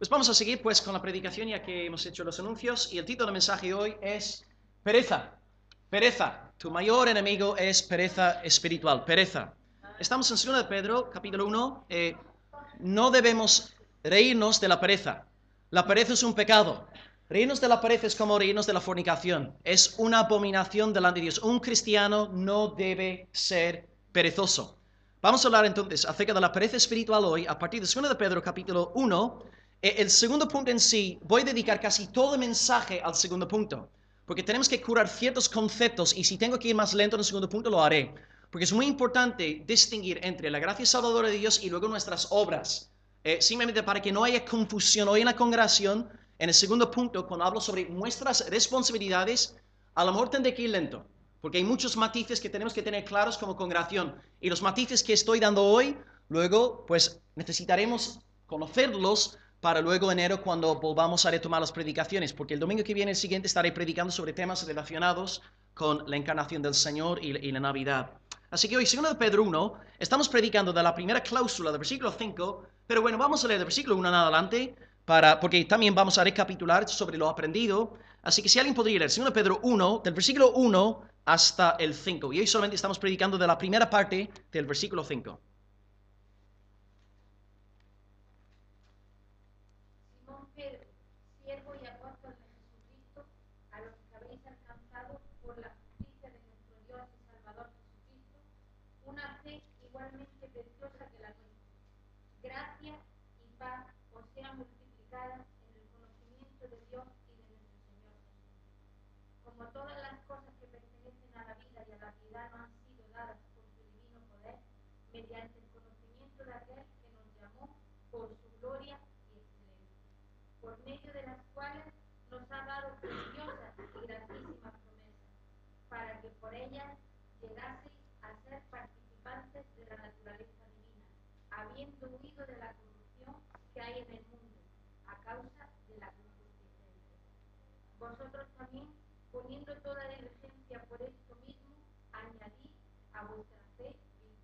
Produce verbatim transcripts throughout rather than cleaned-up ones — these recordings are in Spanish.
Pues vamos a seguir pues con la predicación ya que hemos hecho los anuncios y el título del mensaje de hoy es pereza, pereza, tu mayor enemigo es pereza espiritual, pereza. Estamos en segunda de Pedro, capítulo uno, eh, no debemos reírnos de la pereza, la pereza es un pecado, reírnos de la pereza es como reírnos de la fornicación, es una abominación delante de Dios, un cristiano no debe ser perezoso. Vamos a hablar entonces acerca de la pereza espiritual hoy a partir de segunda de Pedro, capítulo uno. El segundo punto en sí, voy a dedicar casi todo el mensaje al segundo punto, porque tenemos que curar ciertos conceptos y si tengo que ir más lento en el segundo punto lo haré, porque es muy importante distinguir entre la gracia salvadora de Dios y luego nuestras obras, eh, simplemente para que no haya confusión hoy en la congregación. En el segundo punto, cuando hablo sobre nuestras responsabilidades, a lo mejor tendré que ir lento, porque hay muchos matices que tenemos que tener claros como congregación, y los matices que estoy dando hoy, luego pues necesitaremos conocerlos para luego enero cuando volvamos a retomar las predicaciones, porque el domingo que viene, el siguiente, estaré predicando sobre temas relacionados con la encarnación del Señor y, y la Navidad. Así que hoy, segunda de Pedro uno, estamos predicando de la primera cláusula del versículo cinco, pero bueno, vamos a leer del versículo uno en adelante, para, porque también vamos a recapitular sobre lo aprendido. Así que si alguien podría leer segunda de Pedro uno, del versículo uno hasta el cinco, y hoy solamente estamos predicando de la primera parte del versículo cinco. Mediante el conocimiento de aquel que nos llamó por su gloria y excelencia, por medio de las cuales nos ha dado preciosas y grandísimas promesas, para que por ellas llegaseis a ser participantes de la naturaleza divina, habiendo huido de la corrupción que hay en el mundo, a causa de la concupiscencia. Vosotros también, poniendo toda diligencia por esto mismo, añadid a vuestra fe.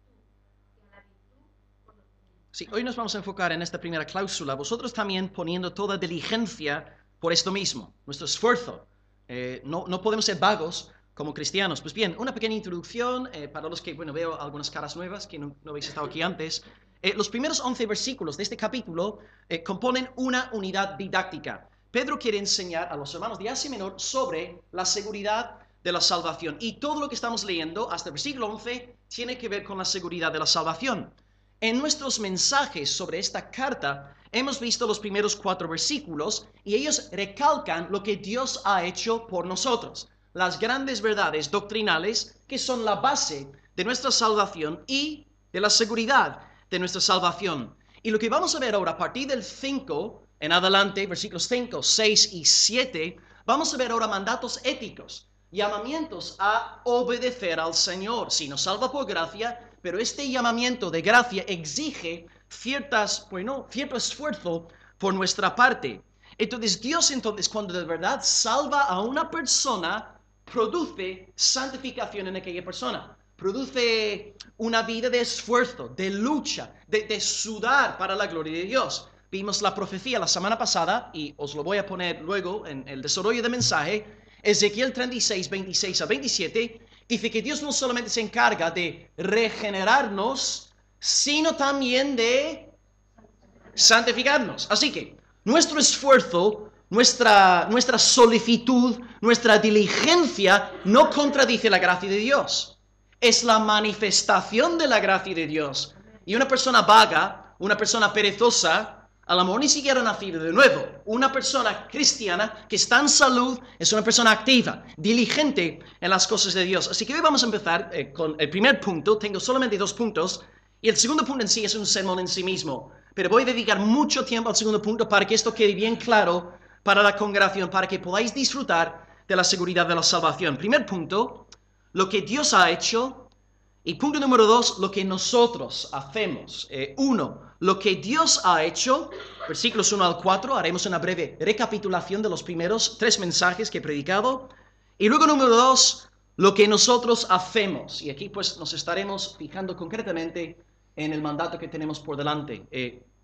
Sí, hoy nos vamos a enfocar en esta primera cláusula, vosotros también poniendo toda diligencia por esto mismo, nuestro esfuerzo. Eh, no, no podemos ser vagos como cristianos. Pues bien, una pequeña introducción eh, para los que, bueno, veo algunas caras nuevas que no, no habéis estado aquí antes. Eh, los primeros once versículos de este capítulo eh, componen una unidad didáctica. Pedro quiere enseñar a los hermanos de Asia Menor sobre la seguridad de la salvación. Y todo lo que estamos leyendo hasta el versículo once tiene que ver con la seguridad de la salvación. En nuestros mensajes sobre esta carta hemos visto los primeros cuatro versículos y ellos recalcan lo que Dios ha hecho por nosotros, las grandes verdades doctrinales que son la base de nuestra salvación y de la seguridad de nuestra salvación. Y lo que vamos a ver ahora a partir del cinco en adelante, versículos cinco, seis y siete, vamos a ver ahora mandatos éticos, llamamientos a obedecer al Señor. Si nos salva por gracia, pero este llamamiento de gracia exige ciertas, bueno, cierto esfuerzo por nuestra parte. Entonces Dios, entonces, cuando de verdad salva a una persona, produce santificación en aquella persona. Produce una vida de esfuerzo, de lucha, de, de sudar para la gloria de Dios. Vimos la profecía la semana pasada, y os lo voy a poner luego en el desarrollo del mensaje, Ezequiel treinta y seis, veintiséis a veintisiete, dice que Dios no solamente se encarga de regenerarnos, sino también de santificarnos. Así que nuestro esfuerzo, nuestra, nuestra solicitud, nuestra diligencia no contradice la gracia de Dios. Es la manifestación de la gracia de Dios. Y una persona vaga, una persona perezosa, a lo mejor ni siquiera nacido de nuevo. Una persona cristiana que está en salud es una persona activa, diligente en las cosas de Dios. Así que hoy vamos a empezar eh, con el primer punto. Tengo solamente dos puntos. Y el segundo punto en sí es un sermón en sí mismo. Pero voy a dedicar mucho tiempo al segundo punto para que esto quede bien claro para la congregación, para que podáis disfrutar de la seguridad de la salvación. Primer punto, lo que Dios ha hecho. Y punto número dos, lo que nosotros hacemos. Eh, uno, lo que Dios ha hecho, versículos uno al cuatro, haremos una breve recapitulación de los primeros tres mensajes que he predicado. Y luego número dos, lo que nosotros hacemos. Y aquí pues nos estaremos fijando concretamente en el mandato que tenemos por delante. Eh,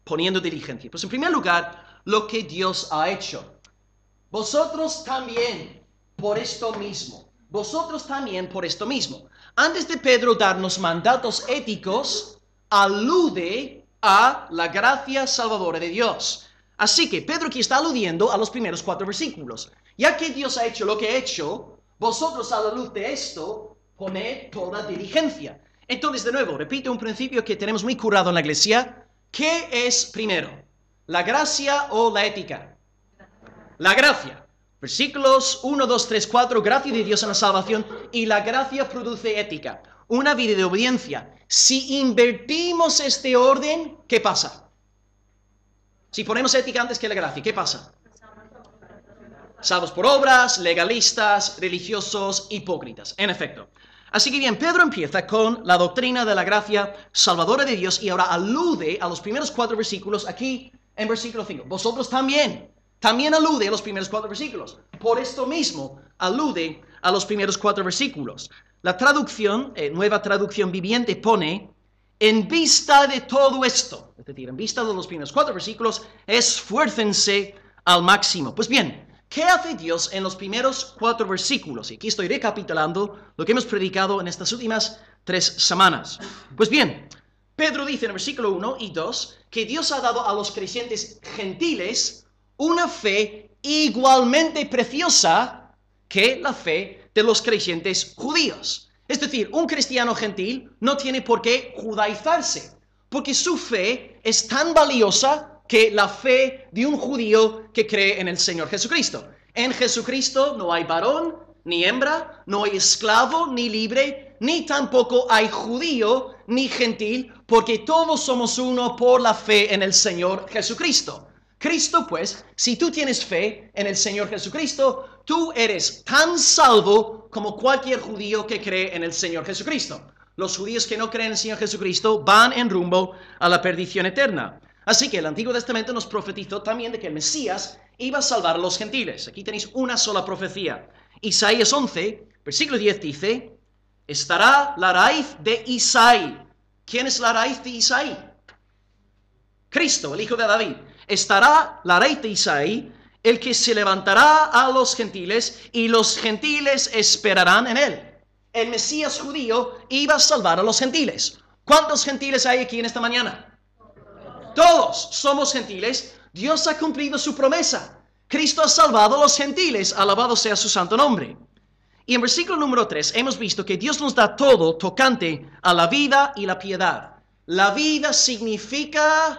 poniendo diligencia. Pues en primer lugar, lo que Dios ha hecho. Vosotros también por esto mismo. Vosotros también por esto mismo. Antes de Pedro darnos mandatos éticos, alude a la gracia salvadora de Dios. Así que Pedro aquí está aludiendo a los primeros cuatro versículos. Ya que Dios ha hecho lo que ha hecho, vosotros a la luz de esto, poned toda diligencia. Entonces, de nuevo, repito un principio que tenemos muy curado en la iglesia. ¿Qué es primero? ¿La gracia o la ética? La gracia. Versículos uno, dos, tres, cuatro, gracia de Dios en la salvación, y la gracia produce ética, una vida de obediencia. Si invertimos este orden, ¿qué pasa? Si ponemos ética antes que la gracia, ¿qué pasa? Salvos por obras, legalistas, religiosos, hipócritas, en efecto. Así que bien, Pedro empieza con la doctrina de la gracia salvadora de Dios y ahora alude a los primeros cuatro versículos aquí en versículo cinco. Vosotros también. También alude a los primeros cuatro versículos. Por esto mismo, alude a los primeros cuatro versículos. La traducción, eh, nueva traducción viviente, pone, en vista de todo esto, es decir, en vista de los primeros cuatro versículos, esfuércense al máximo. Pues bien, ¿qué hace Dios en los primeros cuatro versículos? Y aquí estoy recapitulando lo que hemos predicado en estas últimas tres semanas. Pues bien, Pedro dice en el versículo uno y dos que Dios ha dado a los creyentes gentiles una fe igualmente preciosa que la fe de los creyentes judíos. Es decir, un cristiano gentil no tiene por qué judaizarse, porque su fe es tan valiosa que la fe de un judío que cree en el Señor Jesucristo. En Jesucristo no hay varón ni hembra, no hay esclavo ni libre, ni tampoco hay judío ni gentil, porque todos somos uno por la fe en el Señor Jesucristo. Cristo, pues, si tú tienes fe en el Señor Jesucristo, tú eres tan salvo como cualquier judío que cree en el Señor Jesucristo. Los judíos que no creen en el Señor Jesucristo van en rumbo a la perdición eterna. Así que el Antiguo Testamento nos profetizó también de que el Mesías iba a salvar a los gentiles. Aquí tenéis una sola profecía. Isaías once, versículo diez dice, estará la raíz de Isaí. ¿Quién es la raíz de Isaí? Cristo, el hijo de David. Estará la raíz de Isaí, el que se levantará a los gentiles, y los gentiles esperarán en él. El Mesías judío iba a salvar a los gentiles. ¿Cuántos gentiles hay aquí en esta mañana? Todos somos gentiles. Dios ha cumplido su promesa. Cristo ha salvado a los gentiles. Alabado sea su santo nombre. Y en versículo número tres hemos visto que Dios nos da todo tocante a la vida y la piedad. La vida significa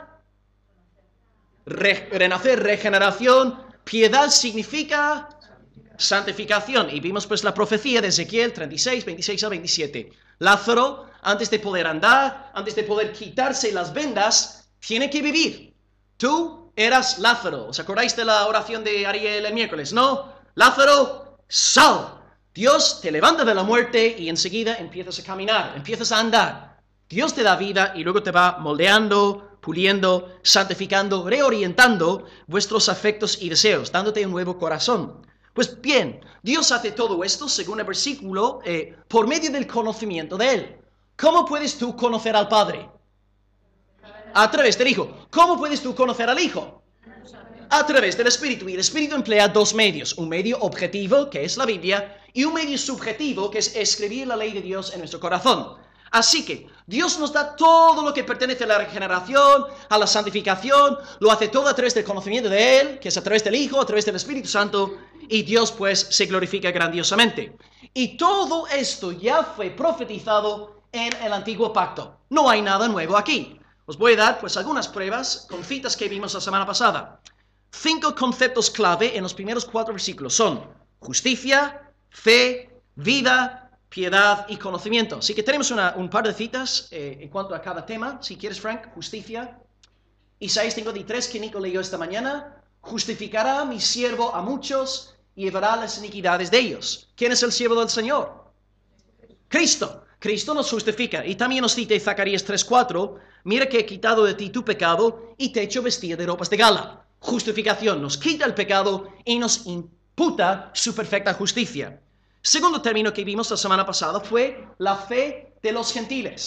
Re, renacer, regeneración. Piedad significa santificación. Y vimos pues la profecía de Ezequiel treinta y seis, veintiséis a veintisiete. Lázaro, antes de poder andar, antes de poder quitarse las vendas, tiene que vivir. Tú eras Lázaro. ¿Os acordáis de la oración de Ariel el miércoles? ¿No? Lázaro, sal. Dios te levanta de la muerte y enseguida empiezas a caminar, empiezas a andar. Dios te da vida y luego te va moldeando, puliendo, santificando, reorientando vuestros afectos y deseos, dándote un nuevo corazón. Pues bien, Dios hace todo esto, según el versículo, eh, por medio del conocimiento de Él. ¿Cómo puedes tú conocer al Padre? A través del Hijo. ¿Cómo puedes tú conocer al Hijo? A través del Espíritu. Y el Espíritu emplea dos medios. Un medio objetivo, que es la Biblia, y un medio subjetivo, que es escribir la ley de Dios en nuestro corazón. Así que Dios nos da todo lo que pertenece a la regeneración, a la santificación, lo hace todo a través del conocimiento de Él, que es a través del Hijo, a través del Espíritu Santo, y Dios pues se glorifica grandiosamente. Y todo esto ya fue profetizado en el Antiguo Pacto. No hay nada nuevo aquí. Os voy a dar pues algunas pruebas con citas que vimos la semana pasada. Cinco conceptos clave en los primeros cuatro versículos son justicia, fe, vida, piedad y conocimiento. Así que tenemos una, un par de citas eh, en cuanto a cada tema. Si quieres, Frank, justicia. Isaías cincuenta y tres, que Nico leyó esta mañana. Justificará mi siervo a muchos y llevará las iniquidades de ellos. ¿Quién es el siervo del Señor? Cristo. Cristo nos justifica. Y también nos cita Zacarías tres cuatro. Mira que he quitado de ti tu pecado y te he hecho vestir de ropas de gala. Justificación. Nos quita el pecado y nos imputa su perfecta justicia. Segundo término que vimos la semana pasada fue la fe de los gentiles.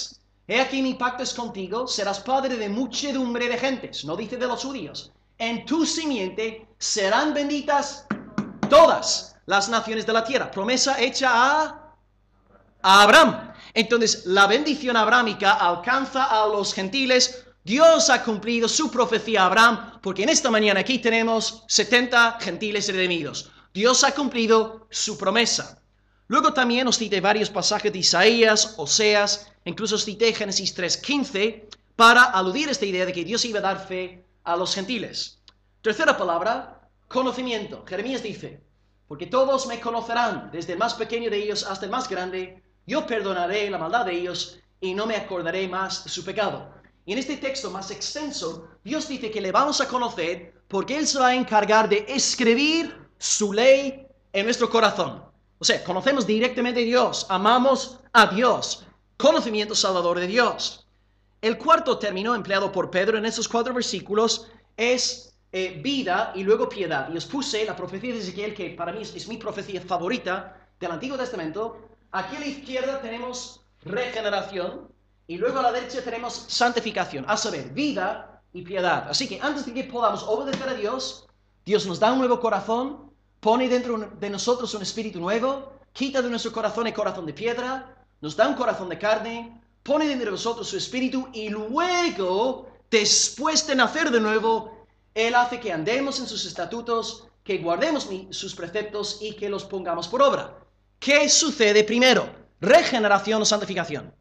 he aquí mi pacto es contigo, serás padre de muchedumbre de gentes, no dice de los judíos. En tu simiente serán benditas todas las naciones de la tierra. Promesa hecha a, a Abraham. Entonces, la bendición abrámica alcanza a los gentiles. Dios ha cumplido su profecía a Abraham, porque en esta mañana aquí tenemos setenta gentiles redimidos. Dios ha cumplido su promesa. Luego también os cité varios pasajes de Isaías, Oseas, incluso os cité Génesis tres quince, para aludir a esta idea de que Dios iba a dar fe a los gentiles. Tercera palabra, conocimiento. Jeremías dice, porque todos me conocerán, desde el más pequeño de ellos hasta el más grande, yo perdonaré la maldad de ellos y no me acordaré más de su pecado. Y en este texto más extenso, Dios dice que le vamos a conocer porque Él se va a encargar de escribir su ley en nuestro corazón. O sea, conocemos directamente a Dios, amamos a Dios, conocimiento salvador de Dios. El cuarto término empleado por Pedro en estos cuatro versículos es eh, vida y luego piedad. Y os puse la profecía de Ezequiel, que para mí es, es mi profecía favorita del Antiguo Testamento. Aquí a la izquierda tenemos regeneración y luego a la derecha tenemos santificación, a saber, vida y piedad. Así que antes de que podamos obedecer a Dios, Dios nos da un nuevo corazón, pone dentro de nosotros un espíritu nuevo, quita de nuestro corazón el corazón de piedra, nos da un corazón de carne, pone dentro de nosotros su espíritu y luego, después de nacer de nuevo, Él hace que andemos en sus estatutos, que guardemos sus preceptos y que los pongamos por obra. ¿Qué sucede primero? ¿Regeneración o santificación?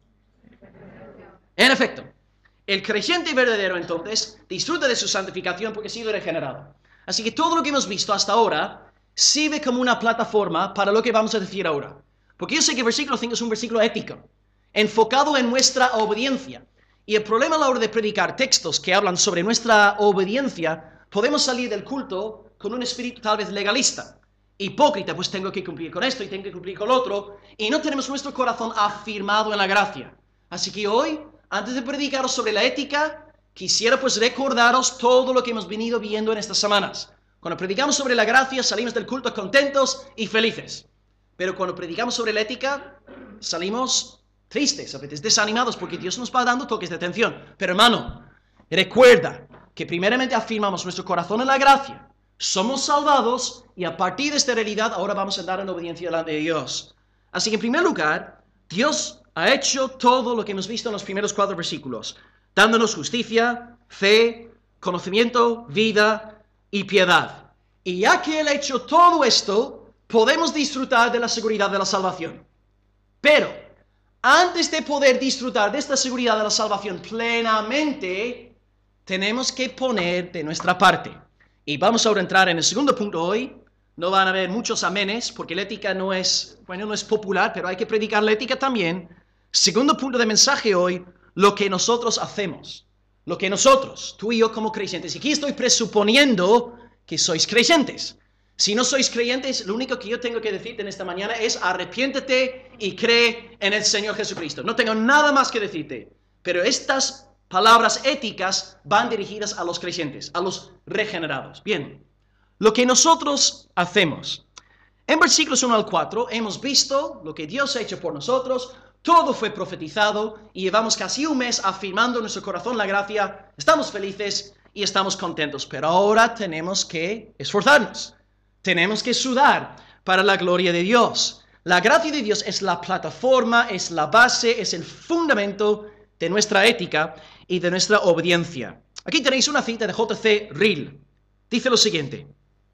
En efecto, el creyente verdadero entonces disfruta de su santificación porque ha sido regenerado. Así que todo lo que hemos visto hasta ahora sirve como una plataforma para lo que vamos a decir ahora. Porque yo sé que el versículo cinco es un versículo ético, enfocado en nuestra obediencia. Y el problema a la hora de predicar textos que hablan sobre nuestra obediencia, podemos salir del culto con un espíritu tal vez legalista. Hipócrita, pues tengo que cumplir con esto y tengo que cumplir con lo otro, y no tenemos nuestro corazón afirmado en la gracia. Así que hoy, antes de predicaros sobre la ética, quisiera pues recordaros todo lo que hemos venido viendo en estas semanas. Cuando predicamos sobre la gracia, salimos del culto contentos y felices. Pero cuando predicamos sobre la ética, salimos tristes, a veces desanimados, porque Dios nos va dando toques de atención. Pero hermano, recuerda que primeramente afirmamos nuestro corazón en la gracia. Somos salvados y a partir de esta realidad ahora vamos a andar en obediencia delante de Dios. Así que en primer lugar, Dios ha hecho todo lo que hemos visto en los primeros cuatro versículos, dándonos justicia, fe, conocimiento, vida y piedad. Y ya que Él ha hecho todo esto, podemos disfrutar de la seguridad de la salvación. Pero, antes de poder disfrutar de esta seguridad de la salvación plenamente, tenemos que poner de nuestra parte. Y vamos ahora a entrar en el segundo punto hoy. No van a haber muchos amenes, porque la ética no es, bueno, no es popular, pero hay que predicar la ética también. Segundo punto de mensaje hoy, lo que nosotros hacemos. Lo que nosotros, tú y yo como creyentes. Y aquí estoy presuponiendo que sois creyentes. Si no sois creyentes, lo único que yo tengo que decirte en esta mañana es arrepiéntete y cree en el Señor Jesucristo. No tengo nada más que decirte. Pero estas palabras éticas van dirigidas a los creyentes, a los regenerados. Bien, lo que nosotros hacemos. En versículos uno al cuatro hemos visto lo que Dios ha hecho por nosotros. Todo fue profetizado y llevamos casi un mes afirmando en nuestro corazón la gracia. Estamos felices y estamos contentos. Pero ahora tenemos que esforzarnos. Tenemos que sudar para la gloria de Dios. La gracia de Dios es la plataforma, es la base, es el fundamento de nuestra ética y de nuestra obediencia. Aquí tenéis una cita de J C Reel. Dice lo siguiente: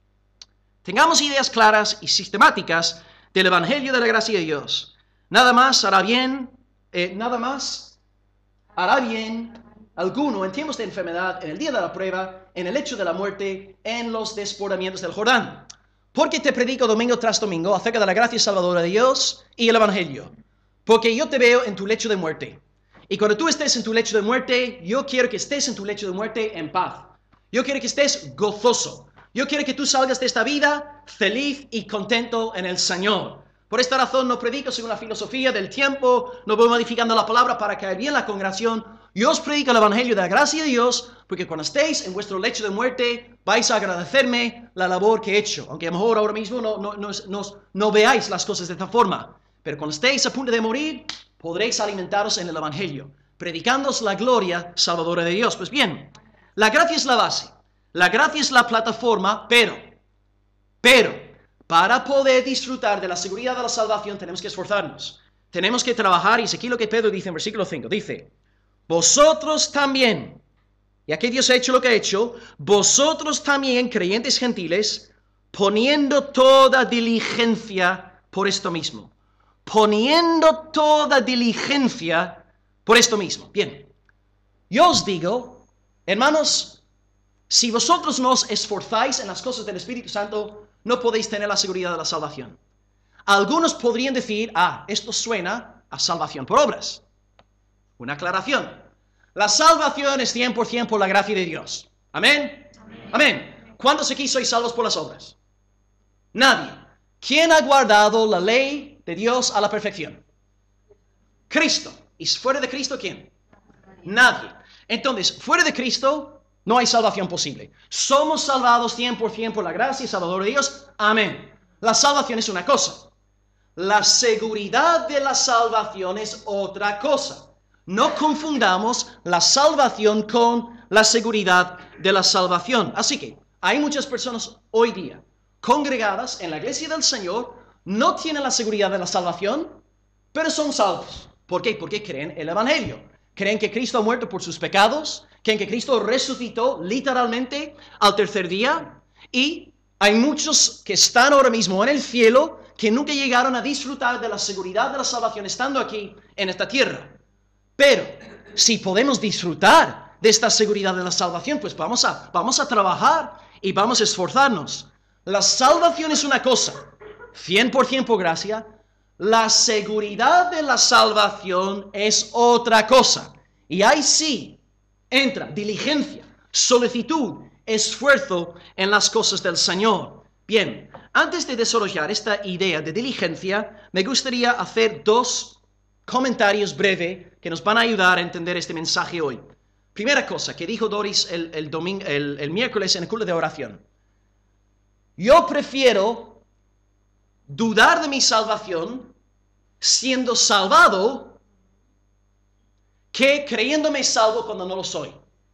tengamos ideas claras y sistemáticas del Evangelio de la gracia de Dios. Nada más hará bien, eh, nada más hará bien alguno en tiempos de enfermedad, en el día de la prueba, en el hecho de la muerte, en los desbordamientos del Jordán. Porque te predico domingo tras domingo acerca de la gracia salvadora de Dios y el Evangelio. Porque yo te veo en tu lecho de muerte. Y cuando tú estés en tu lecho de muerte, yo quiero que estés en tu lecho de muerte en paz. Yo quiero que estés gozoso. Yo quiero que tú salgas de esta vida feliz y contento en el Señor. Por esta razón no predico según la filosofía del tiempo, no voy modificando la palabra para caer bien en la congregación. Yo os predico el Evangelio de la gracia de Dios, porque cuando estéis en vuestro lecho de muerte, vais a agradecerme la labor que he hecho. Aunque a lo mejor ahora mismo no, no, no, no, no veáis las cosas de esta forma. Pero cuando estéis a punto de morir, podréis alimentaros en el Evangelio. predicándoos la gloria salvadora de Dios. Pues bien, la gracia es la base, la gracia es la plataforma, pero, pero, para poder disfrutar de la seguridad de la salvación tenemos que esforzarnos, tenemos que trabajar, y es aquí lo que Pedro dice en versículo cinco, dice, vosotros también, ya que Dios ha hecho lo que ha hecho, vosotros también, creyentes gentiles, poniendo toda diligencia por esto mismo, poniendo toda diligencia por esto mismo. Bien, yo os digo, hermanos, si vosotros no os esforzáis en las cosas del Espíritu Santo, no podéis tener la seguridad de la salvación. Algunos podrían decir, ah, esto suena a salvación por obras. Una aclaración. La salvación es cien por ciento por la gracia de Dios. ¿Amén? Amén. Amén. ¿Cuántos aquí sois salvos por las obras? Nadie. ¿Quién ha guardado la ley de Dios a la perfección? Cristo. ¿Y fuera de Cristo quién? Nadie. Entonces, fuera de Cristo no hay salvación posible. Somos salvados cien por ciento por la gracia y salvador de Dios. Amén. La salvación es una cosa. La seguridad de la salvación es otra cosa. No confundamos la salvación con la seguridad de la salvación. Así que hay muchas personas hoy día congregadas en la iglesia del Señor, no tienen la seguridad de la salvación, pero son salvos. ¿Por qué? Porque creen el Evangelio. Creen que Cristo ha muerto por sus pecados, creen que Cristo resucitó literalmente al tercer día, y hay muchos que están ahora mismo en el cielo que nunca llegaron a disfrutar de la seguridad de la salvación estando aquí en esta tierra. Pero si podemos disfrutar de esta seguridad de la salvación, pues vamos a, vamos a trabajar y vamos a esforzarnos. La salvación es una cosa, cien por ciento por gracia. La seguridad de la salvación es otra cosa. Y ahí sí entra diligencia, solicitud, esfuerzo en las cosas del Señor. Bien, antes de desarrollar esta idea de diligencia, me gustaría hacer dos comentarios breves que nos van a ayudar a entender este mensaje hoy. Primera cosa que dijo Doris el, el, domingo, el, el miércoles en el culto de oración. Yo prefiero dudar de mi salvación siendo salvado que creyéndome salvo cuando no lo soy.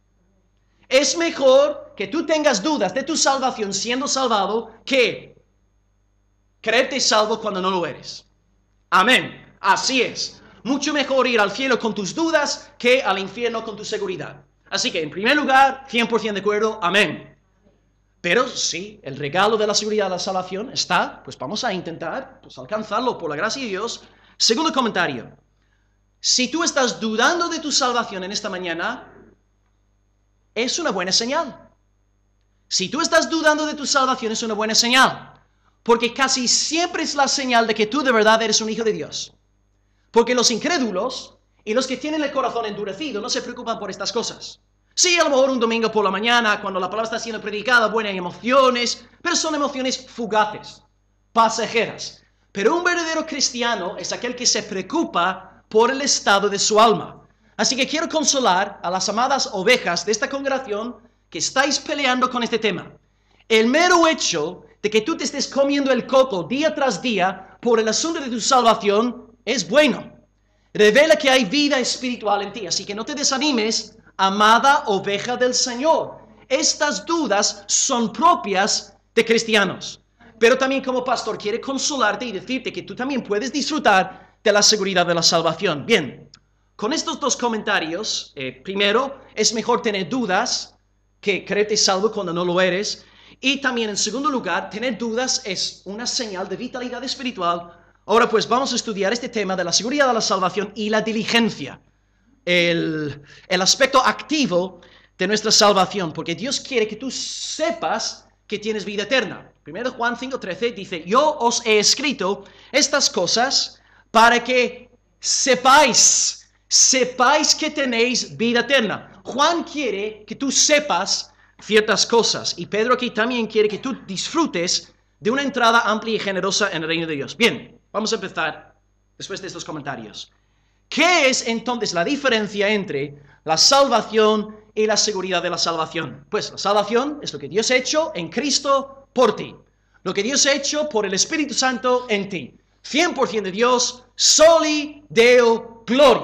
Es mejor que tú tengas dudas de tu salvación siendo salvado que creerte salvo cuando no lo eres. Amén. Así es. Mucho mejor ir al cielo con tus dudas que al infierno con tu seguridad. Así que, en primer lugar, cien por ciento de acuerdo. Amén. Pero sí, el regalo de la seguridad de la salvación está, pues vamos a intentar pues, alcanzarlo por la gracia de Dios. Segundo comentario. Si tú estás dudando de tu salvación en esta mañana, es una buena señal. Si tú estás dudando de tu salvación, es una buena señal. Porque casi siempre es la señal de que tú de verdad eres un hijo de Dios. Porque los incrédulos y los que tienen el corazón endurecido no se preocupan por estas cosas. Sí, a lo mejor un domingo por la mañana, cuando la palabra está siendo predicada, buenas emociones, pero son emociones fugaces, pasajeras. Pero un verdadero cristiano es aquel que se preocupa por el estado de su alma. Así que quiero consolar a las amadas ovejas de esta congregación que estáis peleando con este tema. El mero hecho de que tú te estés comiendo el coco día tras día por el asunto de tu salvación es bueno. Revela que hay vida espiritual en ti, así que no te desanimes, amada oveja del Señor. Estas dudas son propias de cristianos. Pero también como pastor quiere consolarte y decirte que tú también puedes disfrutar de la seguridad de la salvación. Bien, con estos dos comentarios, eh, primero, es mejor tener dudas que creerte salvo cuando no lo eres. Y también, en segundo lugar, tener dudas es una señal de vitalidad espiritual. Ahora pues vamos a estudiar este tema de la seguridad de la salvación y la diligencia. El, el aspecto activo de nuestra salvación, porque Dios quiere que tú sepas que tienes vida eterna. Primero Juan cinco trece dice, yo os he escrito estas cosas para que sepáis, sepáis que tenéis vida eterna. Juan quiere que tú sepas ciertas cosas, y Pedro aquí también quiere que tú disfrutes de una entrada amplia y generosa en el reino de Dios. Bien, vamos a empezar después de estos comentarios. ¿Qué es entonces la diferencia entre la salvación y la seguridad de la salvación? Pues la salvación es lo que Dios ha hecho en Cristo por ti. Lo que Dios ha hecho por el Espíritu Santo en ti. cien por ciento de Dios, soli Deo gloria.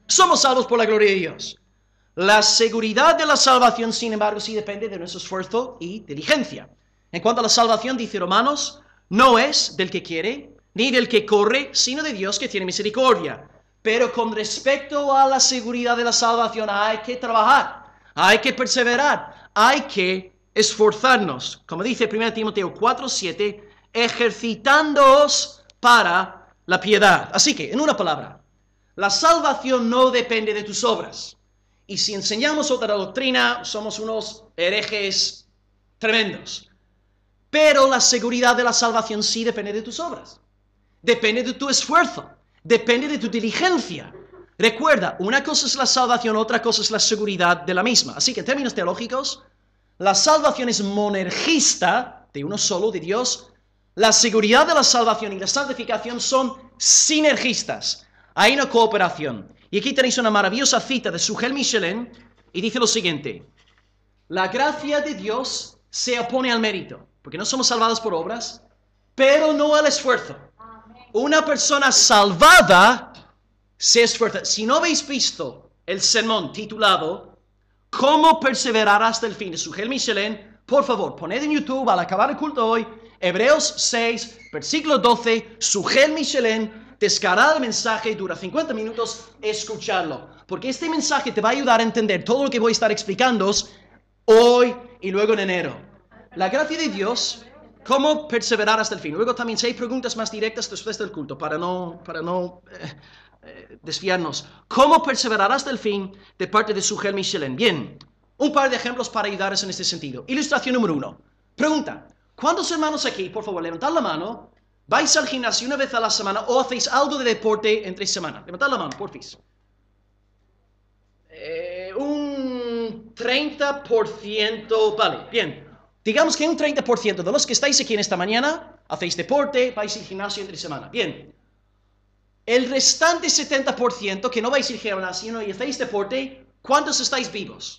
Somos salvos por la gloria de Dios. La seguridad de la salvación, sin embargo, sí depende de nuestro esfuerzo y diligencia. En cuanto a la salvación, dice Romanos, no es del que quiere, ni del que corre, sino de Dios que tiene misericordia. Pero con respecto a la seguridad de la salvación hay que trabajar, hay que perseverar, hay que esforzarnos. Como dice primera Timoteo cuatro, siete, ejercitándoos para la piedad. Así que, en una palabra, la salvación no depende de tus obras. Y si enseñamos otra doctrina, somos unos herejes tremendos. Pero la seguridad de la salvación sí depende de tus obras. Depende de tu esfuerzo. Depende de tu diligencia. Recuerda, una cosa es la salvación, otra cosa es la seguridad de la misma. Así que en términos teológicos, la salvación es monergista, de uno solo, de Dios. La seguridad de la salvación y la santificación son sinergistas. Hay una cooperación. Y aquí tenéis una maravillosa cita de Sujel Michelin, y dice lo siguiente. La gracia de Dios se opone al mérito, porque no somos salvados por obras, pero no al esfuerzo. Una persona salvada se esfuerza. Si no habéis visto el sermón titulado ¿Cómo perseverar hasta el fin? De Sujel Michelin, por favor, poned en YouTube al acabar el culto hoy, Hebreos seis, versículo doce, Sujel Michelin, descargar el mensaje, dura cincuenta minutos, escucharlo. Porque este mensaje te va a ayudar a entender todo lo que voy a estar explicándoos hoy y luego en enero. La gracia de Dios, cómo perseverar hasta el fin. Luego también si hay preguntas más directas después del culto, para no, para no eh, eh, desviarnos. ¿Cómo perseverar hasta el fin? De parte de Sujel Michelin. Bien, un par de ejemplos para ayudaros en este sentido. Ilustración número uno. Pregunta. ¿Cuántos hermanos aquí, por favor, levantad la mano, vais al gimnasio una vez a la semana o hacéis algo de deporte entre semana? Levantad la mano, porfis. Eh, un treinta por ciento, vale, bien. Digamos que un treinta por ciento de los que estáis aquí en esta mañana hacéis deporte, vais al gimnasio entre semana. Bien. El restante setenta por ciento que no vais al gimnasio y hacéis deporte, ¿cuántos estáis vivos?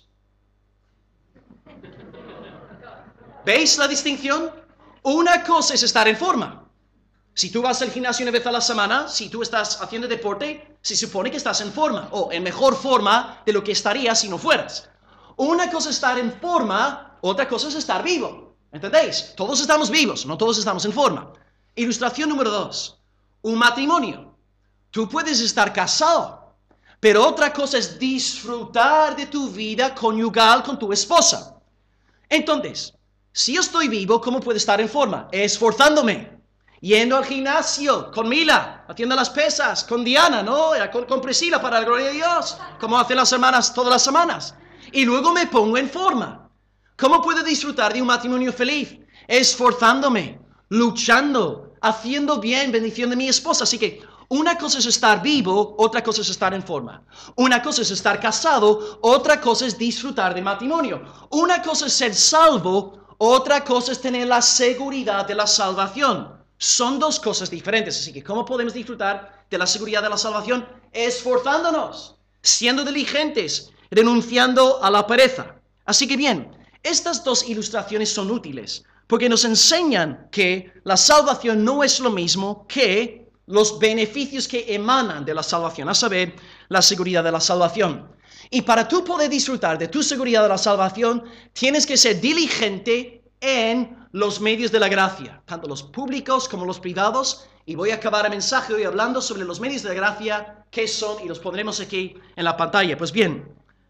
¿Veis la distinción? Una cosa es estar en forma. Si tú vas al gimnasio una vez a la semana, si tú estás haciendo deporte, se supone que estás en forma, o en mejor forma de lo que estarías si no fueras. Una cosa es estar en forma, otra cosa es estar vivo. ¿Entendéis? Todos estamos vivos, no todos estamos en forma. Ilustración número dos. Un matrimonio. Tú puedes estar casado, pero otra cosa es disfrutar de tu vida conyugal con tu esposa. Entonces, si yo estoy vivo, ¿cómo puedo estar en forma? Esforzándome, yendo al gimnasio con Mila, haciendo las pesas, con Diana, ¿no? Con, con Priscila, para la gloria de Dios, como hacen las hermanas todas las semanas. Y luego me pongo en forma. ¿Cómo puedo disfrutar de un matrimonio feliz? Esforzándome, luchando, haciendo bien, bendición de mi esposa. Así que una cosa es estar vivo, otra cosa es estar en forma. Una cosa es estar casado, otra cosa es disfrutar del matrimonio. Una cosa es ser salvo, otra cosa es tener la seguridad de la salvación. Son dos cosas diferentes. Así que, ¿cómo podemos disfrutar de la seguridad de la salvación? Esforzándonos, siendo diligentes, renunciando a la pereza. Así que bien, estas dos ilustraciones son útiles, porque nos enseñan que la salvación no es lo mismo que los beneficios que emanan de la salvación, a saber, la seguridad de la salvación. Y para tú poder disfrutar de tu seguridad de la salvación, tienes que ser diligente en los medios de la gracia, tanto los públicos como los privados. Y voy a acabar el mensaje hoy hablando sobre los medios de la gracia, qué son, y los pondremos aquí en la pantalla. Pues bien,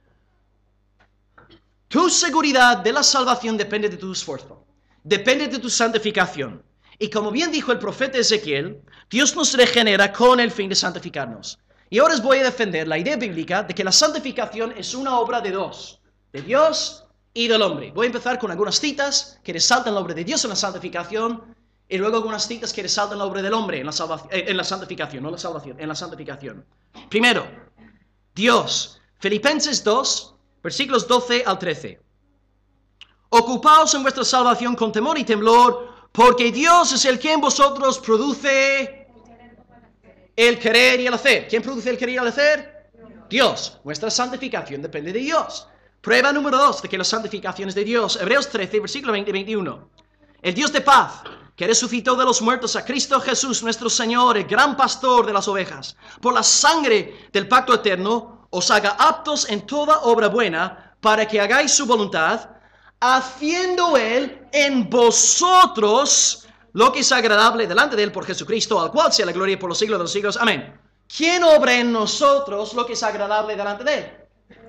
tu seguridad de la salvación depende de tu esfuerzo, depende de tu santificación. Y como bien dijo el profeta Ezequiel, Dios nos regenera con el fin de santificarnos. Y ahora os voy a defender la idea bíblica de que la santificación es una obra de dos, de Dios y del hombre. Voy a empezar con algunas citas que resaltan la obra de Dios en la santificación, y luego algunas citas que resaltan la obra del hombre en la, salvación, eh, en la santificación, no la salvación, en la santificación. Primero, Dios. Filipenses dos, versículos doce al trece. Ocupaos en vuestra salvación con temor y temblor, porque Dios es el que en vosotros produce el querer y el hacer. ¿Quién produce el querer y el hacer? Dios. Vuestra santificación depende de Dios. Prueba número dos de que la santificación es de Dios. Hebreos trece, versículo veinte y veintiuno. El Dios de paz que resucitó de los muertos a Cristo Jesús, nuestro Señor, el gran pastor de las ovejas, por la sangre del pacto eterno, os haga aptos en toda obra buena, para que hagáis su voluntad, haciendo Él en vosotros lo que es agradable delante de Él por Jesucristo, al cual sea la gloria por los siglos de los siglos. Amén. ¿Quién obra en nosotros lo que es agradable delante de Él?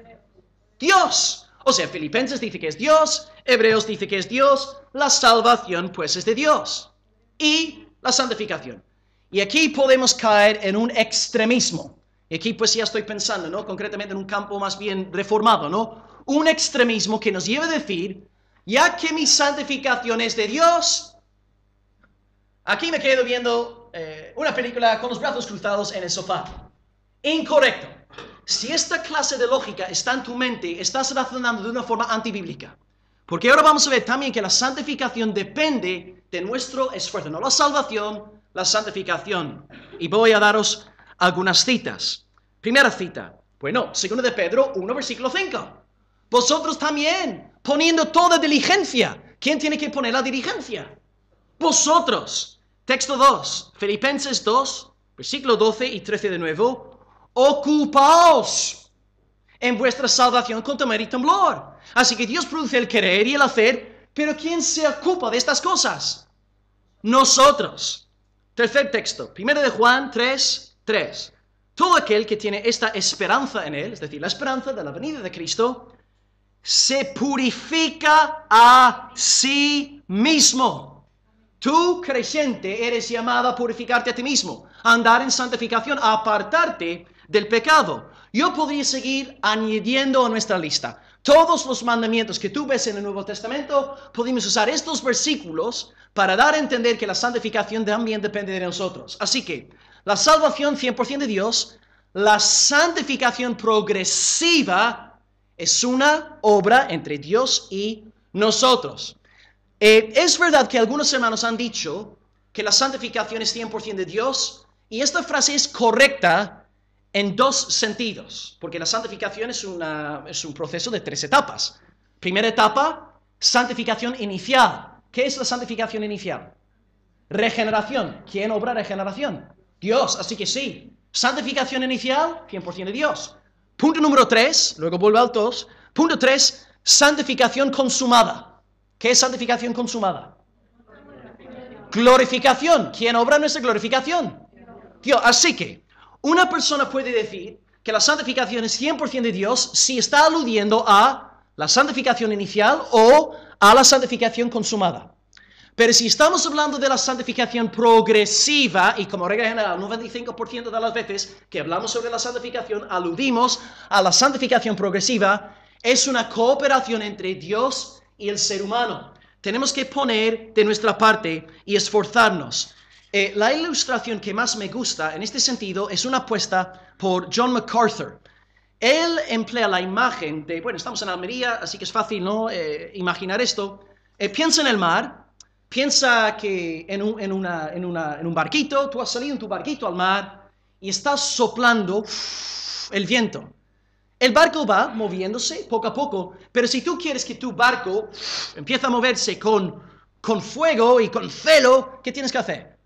Dios. O sea, Filipenses dice que es Dios, Hebreos dice que es Dios, la salvación pues es de Dios. Y la santificación. Y aquí podemos caer en un extremismo. Y aquí pues ya estoy pensando, ¿no? Concretamente en un campo más bien reformado, ¿no? Un extremismo que nos lleva a decir, ya que mi santificación es de Dios, aquí me quedo viendo eh, una película con los brazos cruzados en el sofá. Incorrecto. Si esta clase de lógica está en tu mente, estás razonando de una forma antibíblica. Porque ahora vamos a ver también que la santificación depende de nuestro esfuerzo. No la salvación, la santificación. Y voy a daros algunas citas. Primera cita. Bueno, segundo de Pedro uno, versículo cinco. Vosotros también, poniendo toda diligencia. ¿Quién tiene que poner la diligencia? Vosotros. Texto dos. Filipenses dos, versículo doce y trece de nuevo. Ocupaos en vuestra salvación con temor y temblor. Así que Dios produce el querer y el hacer, pero ¿quién se ocupa de estas cosas? Nosotros. Tercer texto, primero de Juan tres, tres. Todo aquel que tiene esta esperanza en Él, es decir, la esperanza de la venida de Cristo, se purifica a sí mismo. Tú, creyente, eres llamado a purificarte a ti mismo, a andar en santificación, a apartarte del pecado. Yo podría seguir añadiendo a nuestra lista todos los mandamientos que tú ves en el Nuevo Testamento. Podemos usar estos versículos para dar a entender que la santificación también depende de nosotros. Así que la salvación cien por ciento de Dios, la santificación progresiva es una obra entre Dios y nosotros. Eh, es verdad que algunos hermanos han dicho que la santificación es cien por ciento de Dios, y esta frase es correcta en dos sentidos, porque la santificación es, una, es un proceso de tres etapas. Primera etapa, santificación inicial. ¿Qué es la santificación inicial? Regeneración. ¿Quién obra regeneración? Dios. Así que sí, santificación inicial, cien por ciento de Dios. Punto número tres, luego vuelvo al dos. Punto tres, santificación consumada. ¿Qué es santificación consumada? Glorificación. ¿Quién obra nuestra glorificación? Dios. Así que una persona puede decir que la santificación es cien por ciento de Dios si está aludiendo a la santificación inicial o a la santificación consumada. Pero si estamos hablando de la santificación progresiva, y como regla general, noventa y cinco por ciento de las veces que hablamos sobre la santificación, aludimos a la santificación progresiva, es una cooperación entre Dios y el ser humano. Tenemos que poner de nuestra parte y esforzarnos. Eh, la ilustración que más me gusta en este sentido es una puesta por John MacArthur. Él emplea la imagen de, bueno, estamos en Almería, así que es fácil, ¿no? Eh, imaginar esto. Eh, piensa en el mar, piensa que en un, en, una, en, una, en un barquito, tú has salido en tu barquito al mar y estás soplando uff, el viento. El barco va moviéndose poco a poco, pero si tú quieres que tu barco uff, empiece a moverse con, con fuego y con celo, ¿qué tienes que hacer?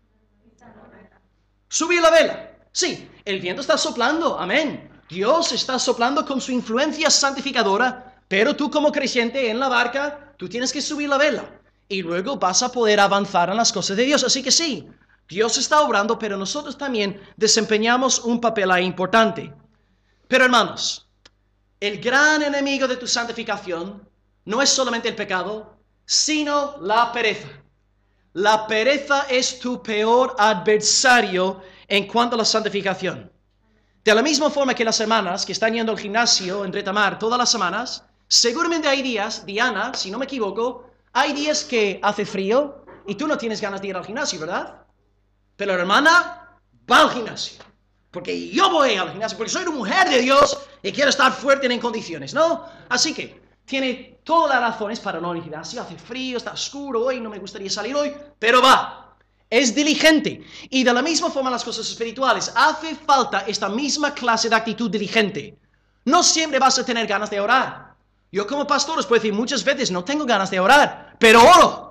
Subir la vela. Sí, el viento está soplando, amén. Dios está soplando con su influencia santificadora, pero tú como creyente en la barca, tú tienes que subir la vela. Y luego vas a poder avanzar en las cosas de Dios. Así que sí, Dios está obrando, pero nosotros también desempeñamos un papel ahí importante. Pero hermanos, el gran enemigo de tu santificación no es solamente el pecado, sino la pereza. La pereza es tu peor adversario en cuanto a la santificación. De la misma forma que las hermanas que están yendo al gimnasio en Retamar todas las semanas, seguramente hay días, Diana, si no me equivoco, hay días que hace frío y tú no tienes ganas de ir al gimnasio, ¿verdad? Pero la hermana va al gimnasio. Porque yo voy al gimnasio, porque soy una mujer de Dios y quiero estar fuerte en condiciones, ¿no? Así que tiene todas las razones para no ir al gimnasio. Hace frío, está oscuro hoy, no me gustaría salir hoy, pero va. Es diligente. Y de la misma forma las cosas espirituales. Hace falta esta misma clase de actitud diligente. No siempre vas a tener ganas de orar. Yo como pastor os puedo decir muchas veces no tengo ganas de orar, pero oro.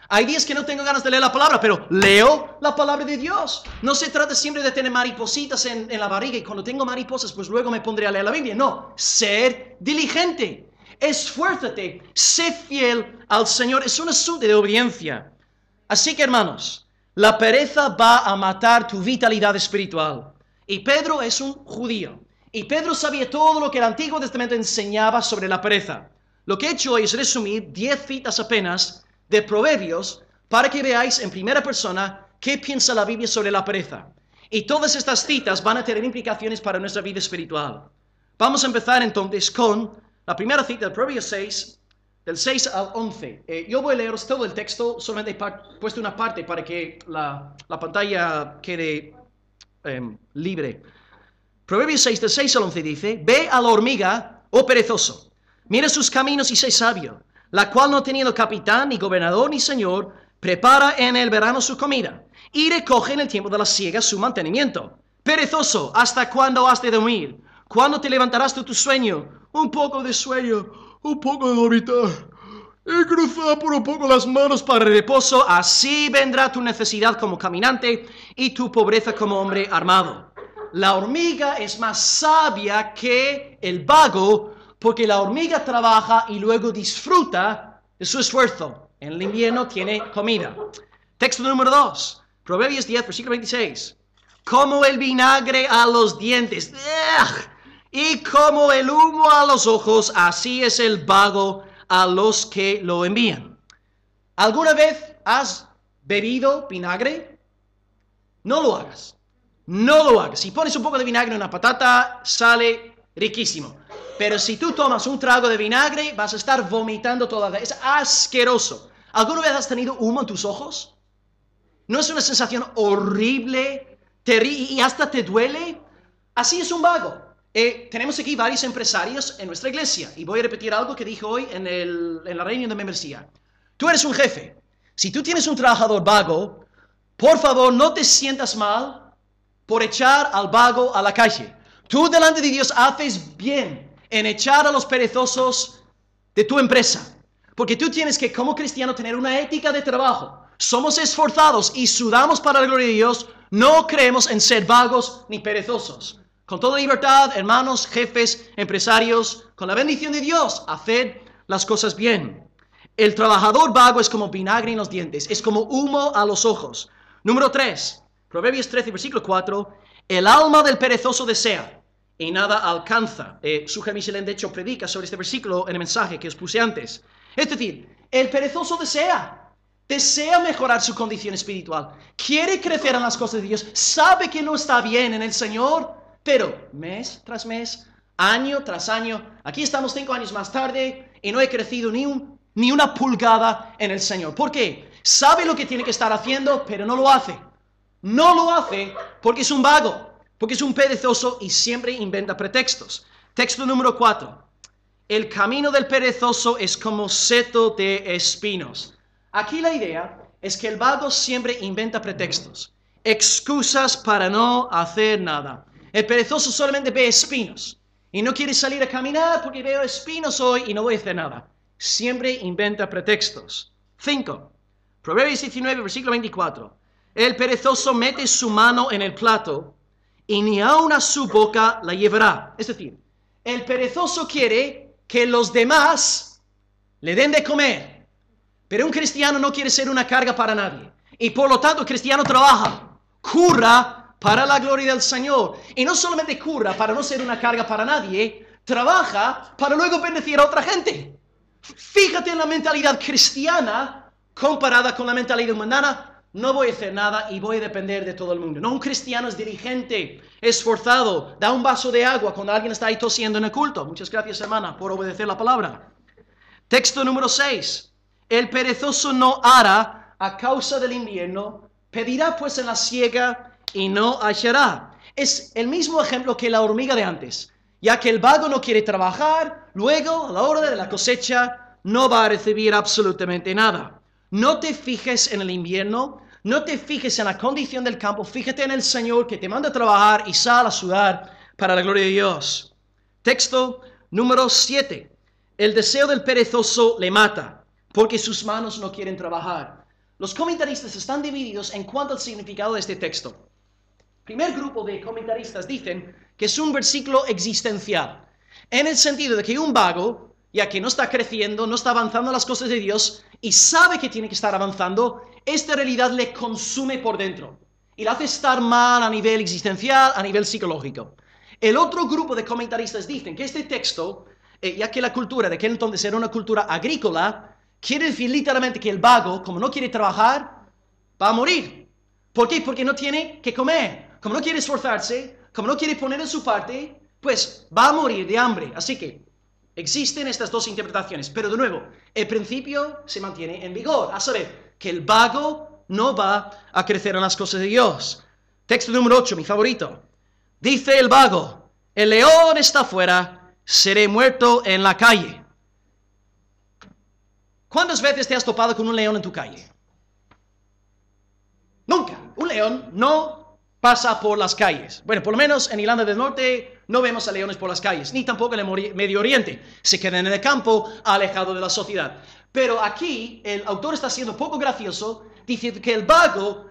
Hay días que no tengo ganas de leer la palabra, pero leo la palabra de Dios. No se trata siempre de tener maripositas en, en la barriga y cuando tengo mariposas, pues luego me pondré a leer la Biblia. No, ser diligente. Esfuérzate, sé fiel al Señor. Es un asunto de obediencia. Así que, hermanos, la pereza va a matar tu vitalidad espiritual. Y Pedro es un judío. Y Pedro sabía todo lo que el Antiguo Testamento enseñaba sobre la pereza. Lo que he hecho hoy es resumir diez citas apenas de Proverbios para que veáis en primera persona qué piensa la Biblia sobre la pereza. Y todas estas citas van a tener implicaciones para nuestra vida espiritual. Vamos a empezar entonces con la primera cita de Proverbios seis, del seis al once. Eh, yo voy a leeros todo el texto, solamente he puesto una parte para que la, la pantalla quede eh, libre. Proverbios seis, del seis al once dice: Ve a la hormiga, oh perezoso, mira sus caminos y sé sabio, la cual no teniendo capitán, ni gobernador, ni señor, prepara en el verano su comida, y recoge en el tiempo de la siega su mantenimiento. Perezoso, ¿hasta cuándo has de dormir? ¿Cuándo te levantarás de tu sueño? Un poco de sueño, un poco de dormitar. Y cruzar por un poco las manos para reposo. Así vendrá tu necesidad como caminante y tu pobreza como hombre armado. La hormiga es más sabia que el vago, porque la hormiga trabaja y luego disfruta de su esfuerzo. En el invierno tiene comida. Texto número dos, Proverbios diez, versículo veintiséis. Como el vinagre a los dientes, ¡ugh! Y como el humo a los ojos, así es el vago a los que lo envían. ¿Alguna vez has bebido vinagre? No lo hagas. No lo hagas. Si pones un poco de vinagre en una patata, sale riquísimo. Pero si tú tomas un trago de vinagre, vas a estar vomitando toda la vez. Es asqueroso. ¿Alguna vez has tenido humo en tus ojos? ¿No es una sensación horrible, terrible y hasta te duele? Así es un vago. Eh, tenemos aquí varios empresarios en nuestra iglesia. Y voy a repetir algo que dije hoy en, el, en la reunión de membresía. Tú eres un jefe. Si tú tienes un trabajador vago, por favor no te sientas mal por echar al vago a la calle. Tú delante de Dios haces bien en echar a los perezosos de tu empresa. Porque tú tienes que, como cristiano, tener una ética de trabajo. Somos esforzados y sudamos para la gloria de Dios. No creemos en ser vagos ni perezosos. Con toda libertad, hermanos, jefes, empresarios, con la bendición de Dios, haced las cosas bien. El trabajador vago es como vinagre en los dientes, es como humo a los ojos. Número tres, Proverbios trece, versículo cuatro. El alma del perezoso desea y nada alcanza. Eh, Suger Michelin, de hecho, predica sobre este versículo en el mensaje que os puse antes. Es decir, el perezoso desea, desea mejorar su condición espiritual, quiere crecer en las cosas de Dios, sabe que no está bien en el Señor, pero mes tras mes, año tras año, aquí estamos cinco años más tarde y no he crecido ni, un, ni una pulgada en el Señor. ¿Por qué? Sabe lo que tiene que estar haciendo, pero no lo hace. No lo hace porque es un vago, porque es un perezoso y siempre inventa pretextos. Texto número cuatro. El camino del perezoso es como seto de espinos. Aquí la idea es que el vago siempre inventa pretextos, excusas para no hacer nada. El perezoso solamente ve espinos y no quiere salir a caminar porque veo espinos hoy y no voy a hacer nada. Siempre inventa pretextos. cinco. Proverbios diecinueve, versículo veinticuatro. El perezoso mete su mano en el plato y ni aun a su boca la llevará. Es decir, el perezoso quiere que los demás le den de comer, pero un cristiano no quiere ser una carga para nadie. Y por lo tanto el cristiano trabaja, curra para la gloria del Señor. Y no solamente curra para no ser una carga para nadie, trabaja para luego bendecir a otra gente. Fíjate en la mentalidad cristiana comparada con la mentalidad mundana. No voy a hacer nada y voy a depender de todo el mundo. No, un cristiano es diligente, esforzado, da un vaso de agua cuando alguien está ahí tosiendo en el culto. Muchas gracias, hermana, por obedecer la palabra. Texto número seis. El perezoso no hará a causa del invierno, pedirá pues en la siega y no hallará. Es el mismo ejemplo que la hormiga de antes, ya que el vago no quiere trabajar, luego a la hora de la cosecha no va a recibir absolutamente nada. No te fijes en el invierno, no te fijes en la condición del campo, fíjate en el Señor que te manda a trabajar y sal a sudar para la gloria de Dios. Texto número siete. El deseo del perezoso le mata, porque sus manos no quieren trabajar. los comentaristas están divididos en cuanto al significado de este texto. Primer grupo de comentaristas dicen que es un versículo existencial, en el sentido de que un vago, ya que no está creciendo, no está avanzando en las cosas de Dios y sabe que tiene que estar avanzando, esta realidad le consume por dentro y le hace estar mal a nivel existencial, a nivel psicológico. El otro grupo de comentaristas dicen que este texto, eh, ya que la cultura de aquel entonces era una cultura agrícola, quiere decir literalmente que el vago, como no quiere trabajar, va a morir. ¿Por qué? Porque no tiene que comer. Como no quiere esforzarse, como no quiere poner en su parte, pues va a morir de hambre. Así que existen estas dos interpretaciones. Pero de nuevo, el principio se mantiene en vigor. A saber, que el vago no va a crecer en las cosas de Dios. Texto número ocho, mi favorito. Dice el vago, el león está afuera, seré muerto en la calle. ¿Cuántas veces te has topado con un león en tu calle? Nunca. Un león no pasa por las calles. Bueno, por lo menos en Irlanda del Norte no vemos a leones por las calles, ni tampoco en el Medio Oriente. Se quedan en el campo, alejado de la sociedad. Pero aquí el autor está siendo un poco gracioso, diciendo que el vago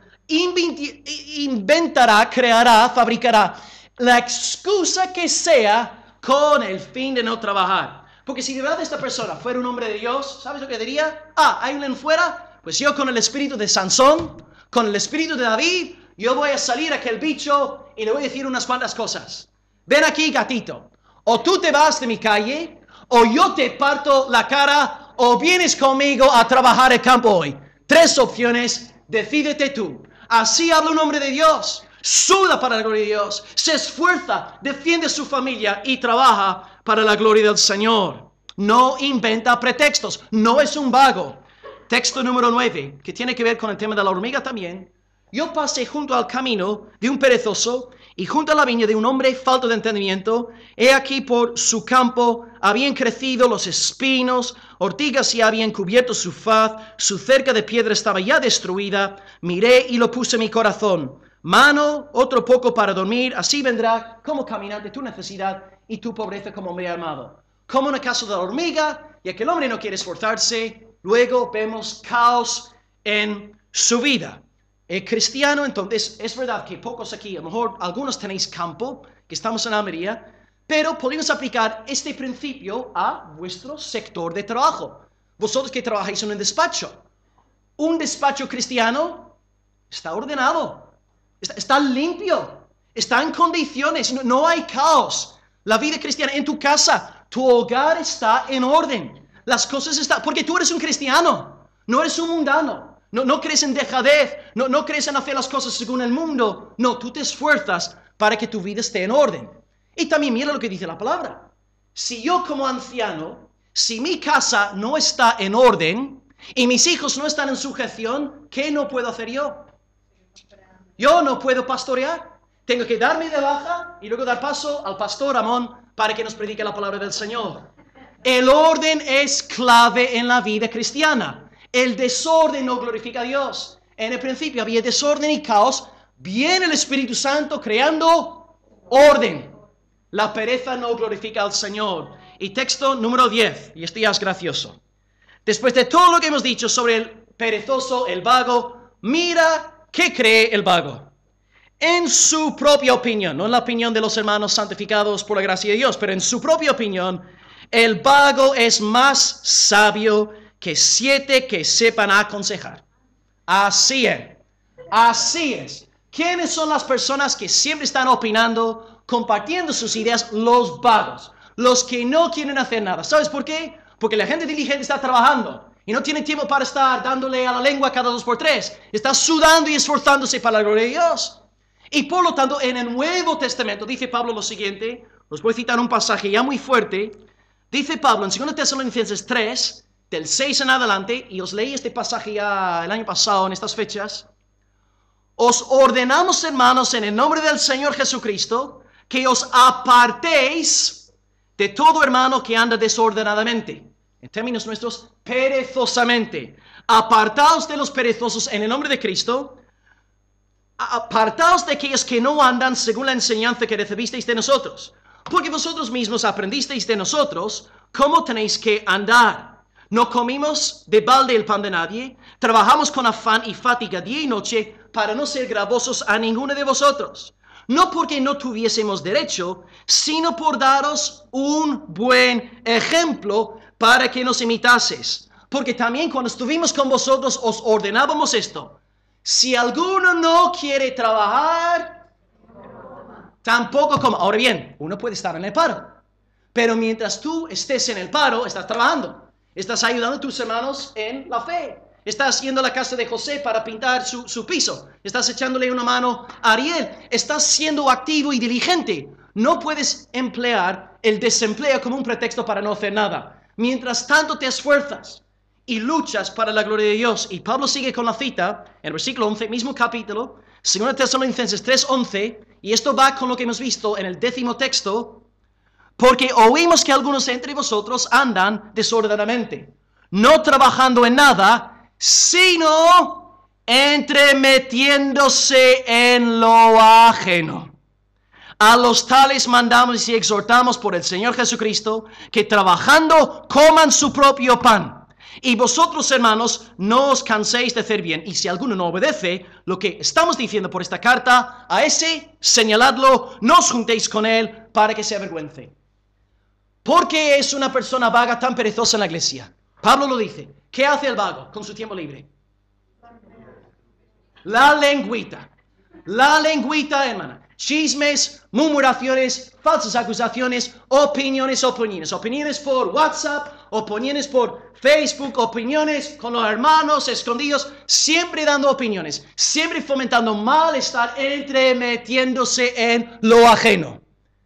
inventará, creará, fabricará la excusa que sea con el fin de no trabajar. Porque si de verdad esta persona fuera un hombre de Dios, ¿sabes lo que diría? Ah, ¿hay un león fuera? Pues yo con el espíritu de Sansón, con el espíritu de David, yo voy a salir a aquel bicho y le voy a decir unas cuantas cosas. Ven aquí, gatito. O tú te vas de mi calle, o yo te parto la cara, o vienes conmigo a trabajar el campo hoy. Tres opciones, decídete tú. Así habla un hombre de Dios. Suda para la gloria de Dios. Se esfuerza, defiende a su familia y trabaja para la gloria del Señor. No inventa pretextos. No es un vago. Texto número nueve, que tiene que ver con el tema de la hormiga también. Yo pasé junto al camino de un perezoso y junto a la viña de un hombre falto de entendimiento. He aquí por su campo habían crecido los espinos, ortigas y habían cubierto su faz, su cerca de piedra estaba ya destruida. Miré y lo puse en mi corazón. Mano, otro poco para dormir, así vendrá como caminante tu necesidad y tu pobreza como hombre armado. Como en el caso de la hormiga, ya que el hombre no quiere esforzarse, luego vemos caos en su vida. El cristiano, entonces, es verdad que pocos aquí, a lo mejor algunos tenéis campo, que estamos en Almería, pero podemos aplicar este principio a vuestro sector de trabajo. Vosotros que trabajáis en un despacho. Un despacho cristiano está ordenado, está, está limpio, está en condiciones, no, no hay caos. La vida cristiana en tu casa, tu hogar está en orden. Las cosas están, porque tú eres un cristiano, no eres un mundano. No, no crees en dejadez, no, no crees en hacer las cosas según el mundo. No, tú te esfuerzas para que tu vida esté en orden. Y también mira lo que dice la palabra. Si yo como anciano, si mi casa no está en orden y mis hijos no están en sujeción, ¿qué no puedo hacer yo? Yo no puedo pastorear. Tengo que darme de baja y luego dar paso al pastor Ramón para que nos predique la palabra del Señor. El orden es clave en la vida cristiana. El desorden no glorifica a Dios. En el principio había desorden y caos. Viene el Espíritu Santo creando orden. La pereza no glorifica al Señor. Y texto número diez. Y este ya es gracioso. Después de todo lo que hemos dicho sobre el perezoso, el vago, mira qué cree el vago. En su propia opinión, no en la opinión de los hermanos santificados por la gracia de Dios, pero en su propia opinión, el vago es más sabio que siete que sepan aconsejar. Así es. Así es. ¿Quiénes son las personas que siempre están opinando, compartiendo sus ideas? Los vagos. Los que no quieren hacer nada. ¿Sabes por qué? Porque la gente diligente está trabajando y no tiene tiempo para estar dándole a la lengua cada dos por tres. Está sudando y esforzándose para la gloria de Dios. Y por lo tanto, en el Nuevo Testamento dice Pablo lo siguiente. Os voy a citar un pasaje ya muy fuerte. Dice Pablo en segunda Tesalonicenses tres, del seis en adelante, y os leí este pasaje ya el año pasado en estas fechas. Os ordenamos, hermanos, en el nombre del Señor Jesucristo, que os apartéis de todo hermano que anda desordenadamente. En términos nuestros, perezosamente. Apartaos de los perezosos en el nombre de Cristo. Apartaos de aquellos que no andan según la enseñanza que recibisteis de nosotros. Porque vosotros mismos aprendisteis de nosotros cómo tenéis que andar. No comimos de balde el pan de nadie, trabajamos con afán y fatiga día y noche para no ser gravosos a ninguno de vosotros. No porque no tuviésemos derecho, sino por daros un buen ejemplo para que nos imitases. Porque también cuando estuvimos con vosotros os ordenábamos esto. Si alguno no quiere trabajar, tampoco coma. Ahora bien, uno puede estar en el paro. Pero mientras tú estés en el paro, estás trabajando. Estás ayudando a tus hermanos en la fe. Estás yendo a la casa de José para pintar su, su piso. Estás echándole una mano a Ariel. Estás siendo activo y diligente. No puedes emplear el desempleo como un pretexto para no hacer nada. Mientras tanto te esfuerzas y luchas para la gloria de Dios. Y Pablo sigue con la cita en el versículo once, mismo capítulo, segunda Tesalonicenses tres once, y esto va con lo que hemos visto en el décimo texto. Porque oímos que algunos entre vosotros andan desordenadamente, no trabajando en nada, sino entremetiéndose en lo ajeno. A los tales mandamos y exhortamos por el Señor Jesucristo, que trabajando coman su propio pan. Y vosotros, hermanos, no os canséis de hacer bien. Y si alguno no obedece lo que estamos diciendo por esta carta, a ese señaladlo, no os juntéis con él para que se avergüence. ¿Por qué es una persona vaga tan perezosa en la iglesia? Pablo lo dice. ¿Qué hace el vago con su tiempo libre? La lengüita. La lengüita, hermana. Chismes, murmuraciones, falsas acusaciones, opiniones, opiniones. Opiniones por WhatsApp, opiniones por Facebook, opiniones con los hermanos escondidos. Siempre dando opiniones. Siempre fomentando malestar, entremetiéndose en lo ajeno.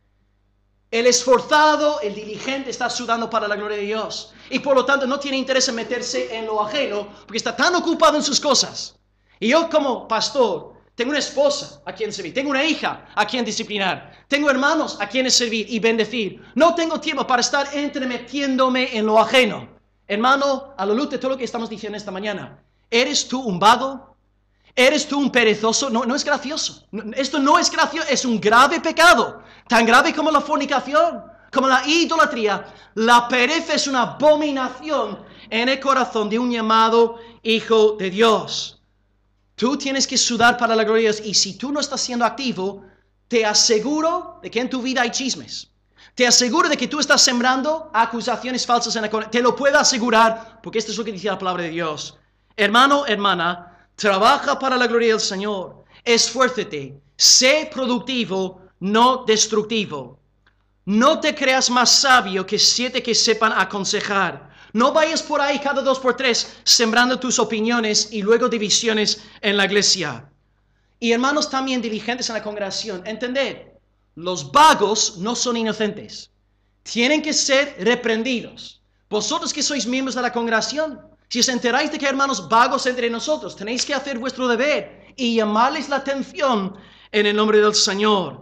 El esforzado, el diligente está sudando para la gloria de Dios. Y por lo tanto no tiene interés en meterse en lo ajeno porque está tan ocupado en sus cosas. Y yo como pastor tengo una esposa a quien servir. Tengo una hija a quien disciplinar. Tengo hermanos a quienes servir y bendecir. No tengo tiempo para estar entremetiéndome en lo ajeno. Hermano, a la luz de todo lo que estamos diciendo esta mañana. ¿Eres tú un vago? ¿Eres tú un perezoso? No, no es gracioso. No, esto no es gracioso, es un grave pecado. Tan grave como la fornicación, como la idolatría. La pereza es una abominación en el corazón de un llamado hijo de Dios. Tú tienes que sudar para la gloria de Dios. Y si tú no estás siendo activo, te aseguro de que en tu vida hay chismes. Te aseguro de que tú estás sembrando acusaciones falsas en la comunidad. Te lo puedo asegurar, porque esto es lo que dice la palabra de Dios. Hermano, hermana, trabaja para la gloria del Señor. Esfuérzate. Sé productivo, no destructivo. No te creas más sabio que siete que sepan aconsejar. No vayas por ahí cada dos por tres sembrando tus opiniones y luego divisiones en la iglesia. Y hermanos también diligentes en la congregación, entended, los vagos no son inocentes. Tienen que ser reprendidos. Vosotros que sois miembros de la congregación, si os enteráis de que hay hermanos vagos entre nosotros, tenéis que hacer vuestro deber y llamarles la atención en el nombre del Señor.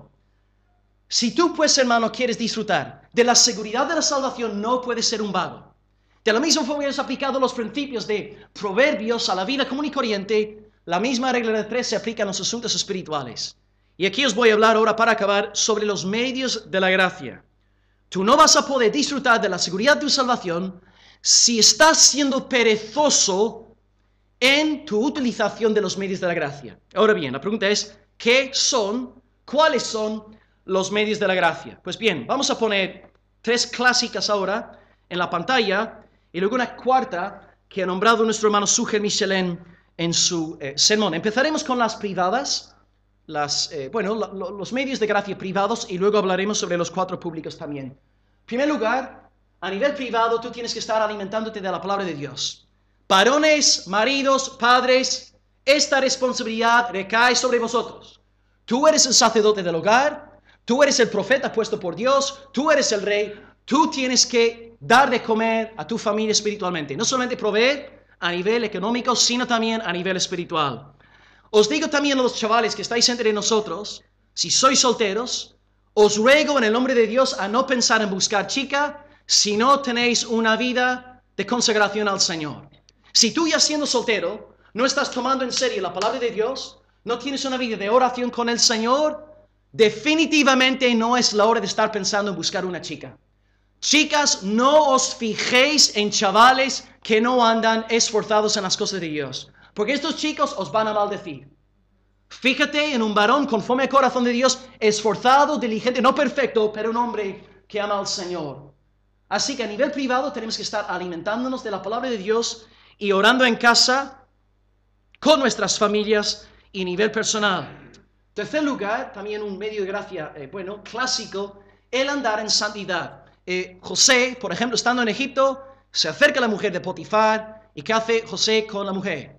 Si tú, pues, hermano, quieres disfrutar de la seguridad de la salvación, no puedes ser un vago. De la misma forma que hemos aplicado los principios de Proverbios a la vida común y corriente, la misma regla de tres se aplica a los asuntos espirituales. Y aquí os voy a hablar ahora para acabar sobre los medios de la gracia. Tú no vas a poder disfrutar de la seguridad de tu salvación si estás siendo perezoso en tu utilización de los medios de la gracia. Ahora bien, la pregunta es, ¿qué son, cuáles son los medios de la gracia? Pues bien, vamos a poner tres clásicas ahora en la pantalla y luego una cuarta que ha nombrado nuestro hermano Suger Michelin en su eh, sermón. Empezaremos con las privadas, las, eh, bueno, la, lo, los medios de gracia privados y luego hablaremos sobre los cuatro públicos también. En primer lugar, a nivel privado tú tienes que estar alimentándote de la palabra de Dios. Varones, maridos, padres, esta responsabilidad recae sobre vosotros. Tú eres el sacerdote del hogar, tú eres el profeta puesto por Dios, tú eres el rey, tú tienes que dar de comer a tu familia espiritualmente. No solamente proveer a nivel económico, sino también a nivel espiritual. Os digo también a los chavales que estáis entre nosotros, si sois solteros, os ruego en el nombre de Dios a no pensar en buscar chica, si no tenéis una vida de consagración al Señor. Si tú ya siendo soltero, no estás tomando en serio la palabra de Dios, no tienes una vida de oración con el Señor, definitivamente no es la hora de estar pensando en buscar una chica. Chicas, no os fijéis en chavales que no andan esforzados en las cosas de Dios, porque estos chicos os van a maldecir. Fíjate en un varón conforme al corazón de Dios, esforzado, diligente, no perfecto, pero un hombre que ama al Señor. Así que a nivel privado tenemos que estar alimentándonos de la palabra de Dios y orando en casa con nuestras familias y a nivel personal. Tercer lugar, también un medio de gracia, eh, bueno, clásico, el andar en santidad. Eh, José, por ejemplo, estando en Egipto, se acerca a la mujer de Potifar. ¿Y qué hace José con la mujer?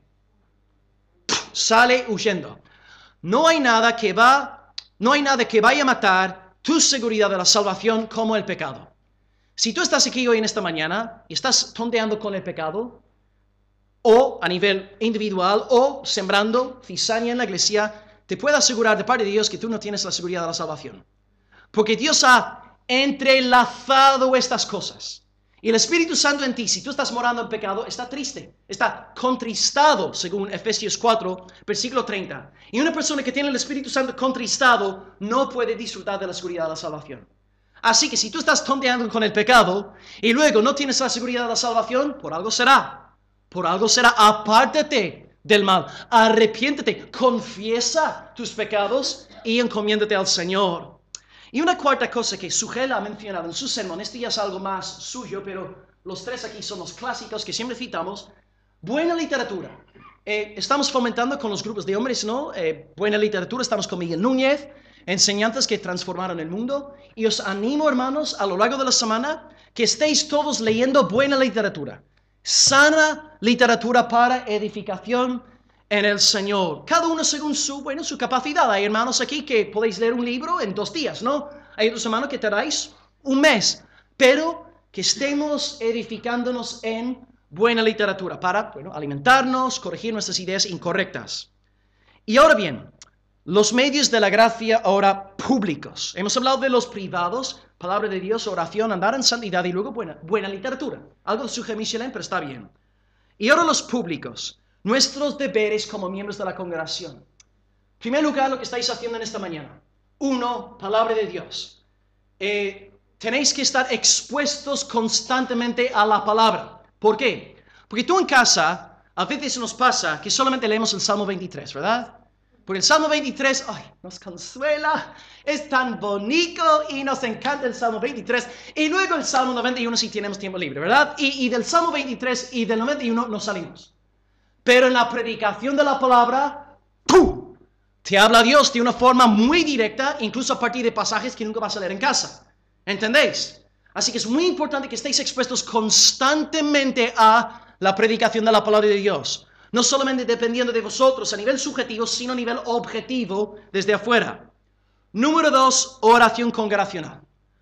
Sale huyendo. No hay nada que va, no hay nada que vaya a matar tu seguridad de la salvación como el pecado. Si tú estás aquí hoy en esta mañana y estás tonteando con el pecado, o a nivel individual, o sembrando cizaña en la iglesia, te puedo asegurar de parte de Dios que tú no tienes la seguridad de la salvación. Porque Dios ha entrelazado estas cosas. Y el Espíritu Santo en ti, si tú estás morando en pecado, está triste, está contristado, según Efesios cuatro, versículo treinta. Y una persona que tiene el Espíritu Santo contristado no puede disfrutar de la seguridad de la salvación. Así que si tú estás tonteando con el pecado y luego no tienes la seguridad de la salvación, por algo será. Por algo será. Apártate del mal, arrepiéntete, confiesa tus pecados y encomiéndate al Señor. Y una cuarta cosa que Sugel ha mencionado en su sermón, este ya es algo más suyo, pero los tres aquí son los clásicos que siempre citamos. Buena literatura. Eh, estamos fomentando con los grupos de hombres, ¿no? Eh, buena literatura, estamos con Miguel Núñez, enseñanzas que transformaron el mundo. Y os animo, hermanos, a lo largo de la semana, que estéis todos leyendo buena literatura. Sana literatura para edificación en el Señor. Cada uno según su, bueno, su capacidad. Hay hermanos aquí que podéis leer un libro en dos días, ¿no? Hay otros hermanos que tardáis un mes. Pero que estemos edificándonos en buena literatura para, bueno, alimentarnos, corregir nuestras ideas incorrectas. Y ahora bien, los medios de la gracia ahora públicos. Hemos hablado de los privados, palabra de Dios, oración, andar en santidad y luego buena, buena literatura. Algo de Suje Michelin, pero está bien. Y ahora los públicos. Nuestros deberes como miembros de la congregación. En primer lugar, lo que estáis haciendo en esta mañana. Uno, palabra de Dios. Eh, tenéis que estar expuestos constantemente a la palabra. ¿Por qué? Porque tú en casa, a veces nos pasa que solamente leemos el Salmo veintitrés, ¿verdad? Porque el Salmo veintitrés, ay, nos consuela, es tan bonito y nos encanta el Salmo veintitrés. Y luego el Salmo noventa y uno si tenemos tiempo libre, ¿verdad? Y, y del Salmo veintitrés y del noventa y uno nos salimos. Pero en la predicación de la palabra, ¡pum!, te habla Dios de una forma muy directa, incluso a partir de pasajes que nunca vas a leer en casa. ¿Entendéis? Así que es muy importante que estéis expuestos constantemente a la predicación de la palabra de Dios. No solamente dependiendo de vosotros a nivel subjetivo, sino a nivel objetivo desde afuera. Número dos, oración congregacional.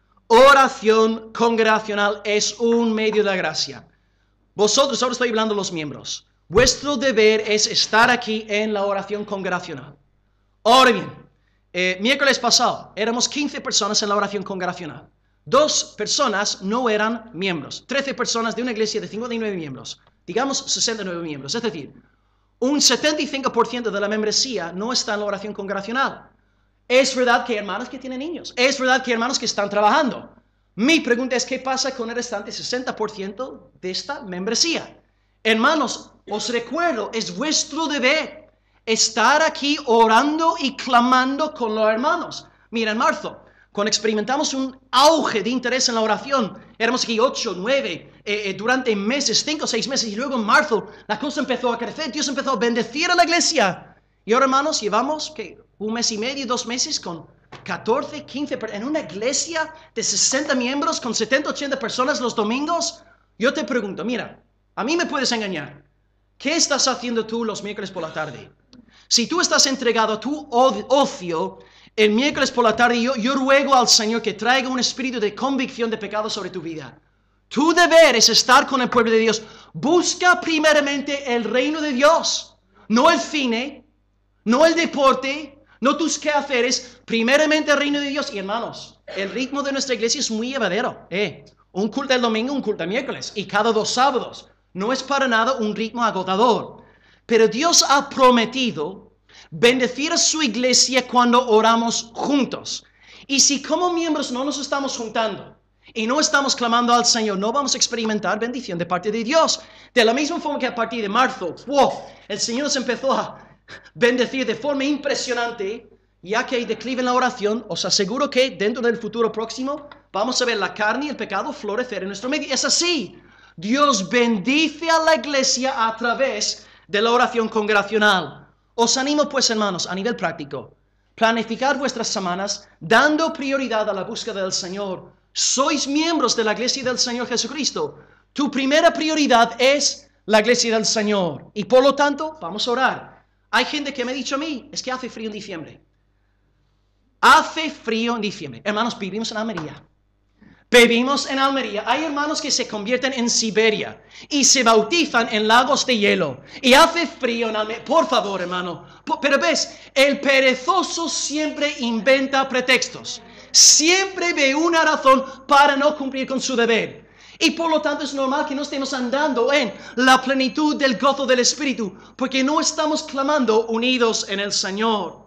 Oración congregacional es un medio de gracia. Vosotros, ahora estoy hablando de los miembros. Vuestro deber es estar aquí en la oración congregacional. Ahora bien, eh, miércoles pasado éramos quince personas en la oración congregacional. Dos personas no eran miembros. trece personas de una iglesia de cincuenta y nueve miembros. Digamos sesenta y nueve miembros. Es decir, un setenta y cinco por ciento de la membresía no está en la oración congregacional. Es verdad que hay hermanos que tienen niños. Es verdad que hay hermanos que están trabajando. Mi pregunta es, ¿qué pasa con el restante sesenta por ciento de esta membresía? Hermanos, os recuerdo, es vuestro deber estar aquí orando y clamando con los hermanos. Mira, en marzo, cuando experimentamos un auge de interés en la oración, éramos aquí ocho, nueve, eh, eh, durante meses, cinco, seis meses, y luego en marzo la cosa empezó a crecer, Dios empezó a bendecir a la iglesia. Y ahora, hermanos, llevamos, ¿qué?, un mes y medio, dos meses con catorce, quince, en una iglesia de sesenta miembros con setenta, ochenta personas los domingos. Yo te pregunto, mira, a mí me puedes engañar. ¿Qué estás haciendo tú los miércoles por la tarde? Si tú estás entregado a tu ocio el miércoles por la tarde, yo, yo ruego al Señor que traiga un espíritu de convicción de pecado sobre tu vida. Tu deber es estar con el pueblo de Dios. Busca primeramente el reino de Dios, no el cine, no el deporte, no tus quehaceres, primeramente el reino de Dios. Y hermanos, el ritmo de nuestra iglesia es muy llevadero. Eh, un culto el domingo, un culto el miércoles, y cada dos sábados. No es para nada un ritmo agotador. Pero Dios ha prometido bendecir a su iglesia cuando oramos juntos. Y si como miembros no nos estamos juntando, y no estamos clamando al Señor, no vamos a experimentar bendición de parte de Dios. De la misma forma que a partir de marzo, wow, el Señor nos empezó a bendecir de forma impresionante, ya que hay declive en la oración, os aseguro que dentro del futuro próximo vamos a ver la carne y el pecado florecer en nuestro medio. Es así. Dios bendice a la iglesia a través de la oración congregacional. Os animo pues, hermanos, a nivel práctico, planificar vuestras semanas dando prioridad a la búsqueda del Señor. Sois miembros de la iglesia del Señor Jesucristo. Tu primera prioridad es la iglesia del Señor. Y por lo tanto, vamos a orar. Hay gente que me ha dicho a mí, es que hace frío en diciembre. Hace frío en diciembre. Hermanos, vivimos en Almería. Vivimos en Almería. Hay hermanos que se convierten en Siberia y se bautizan en lagos de hielo. Y hace frío en Almería. Por favor, hermano. Pero ves, el perezoso siempre inventa pretextos. Siempre ve una razón para no cumplir con su deber. Y por lo tanto es normal que no estemos andando en la plenitud del gozo del Espíritu, porque no estamos clamando unidos en el Señor.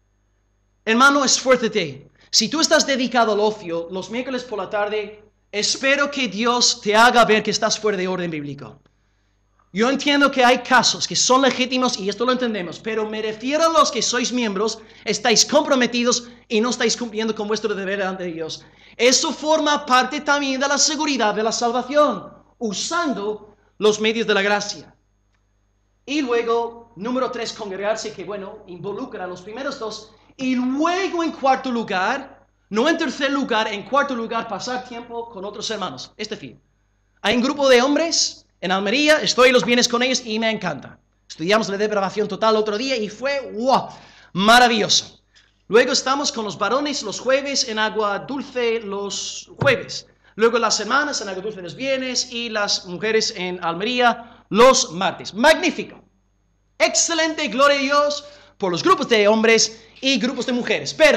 Hermano, esfuérzate. Si tú estás dedicado al ocio los miércoles por la tarde, espero que Dios te haga ver que estás fuera de orden bíblico. Yo entiendo que hay casos que son legítimos y esto lo entendemos, pero me refiero a los que sois miembros, estáis comprometidos y no estáis cumpliendo con vuestro deber delante de Dios. Eso forma parte también de la seguridad de la salvación, usando los medios de la gracia. Y luego, número tres, congregarse, que bueno, involucra a los primeros dos. Y luego, en cuarto lugar, no en tercer lugar, en cuarto lugar, pasar tiempo con otros hermanos. Es decir, hay un grupo de hombres en Almería, estoy los viernes con ellos y me encanta. Estudiamos la depravación total otro día y fue, wow, maravilloso. Luego estamos con los varones los jueves en Agua Dulce los jueves. Luego las hermanas en Agua Dulce los viernes y las mujeres en Almería los martes. Magnífico. Excelente, gloria a Dios por los grupos de hombres y grupos de mujeres. Pero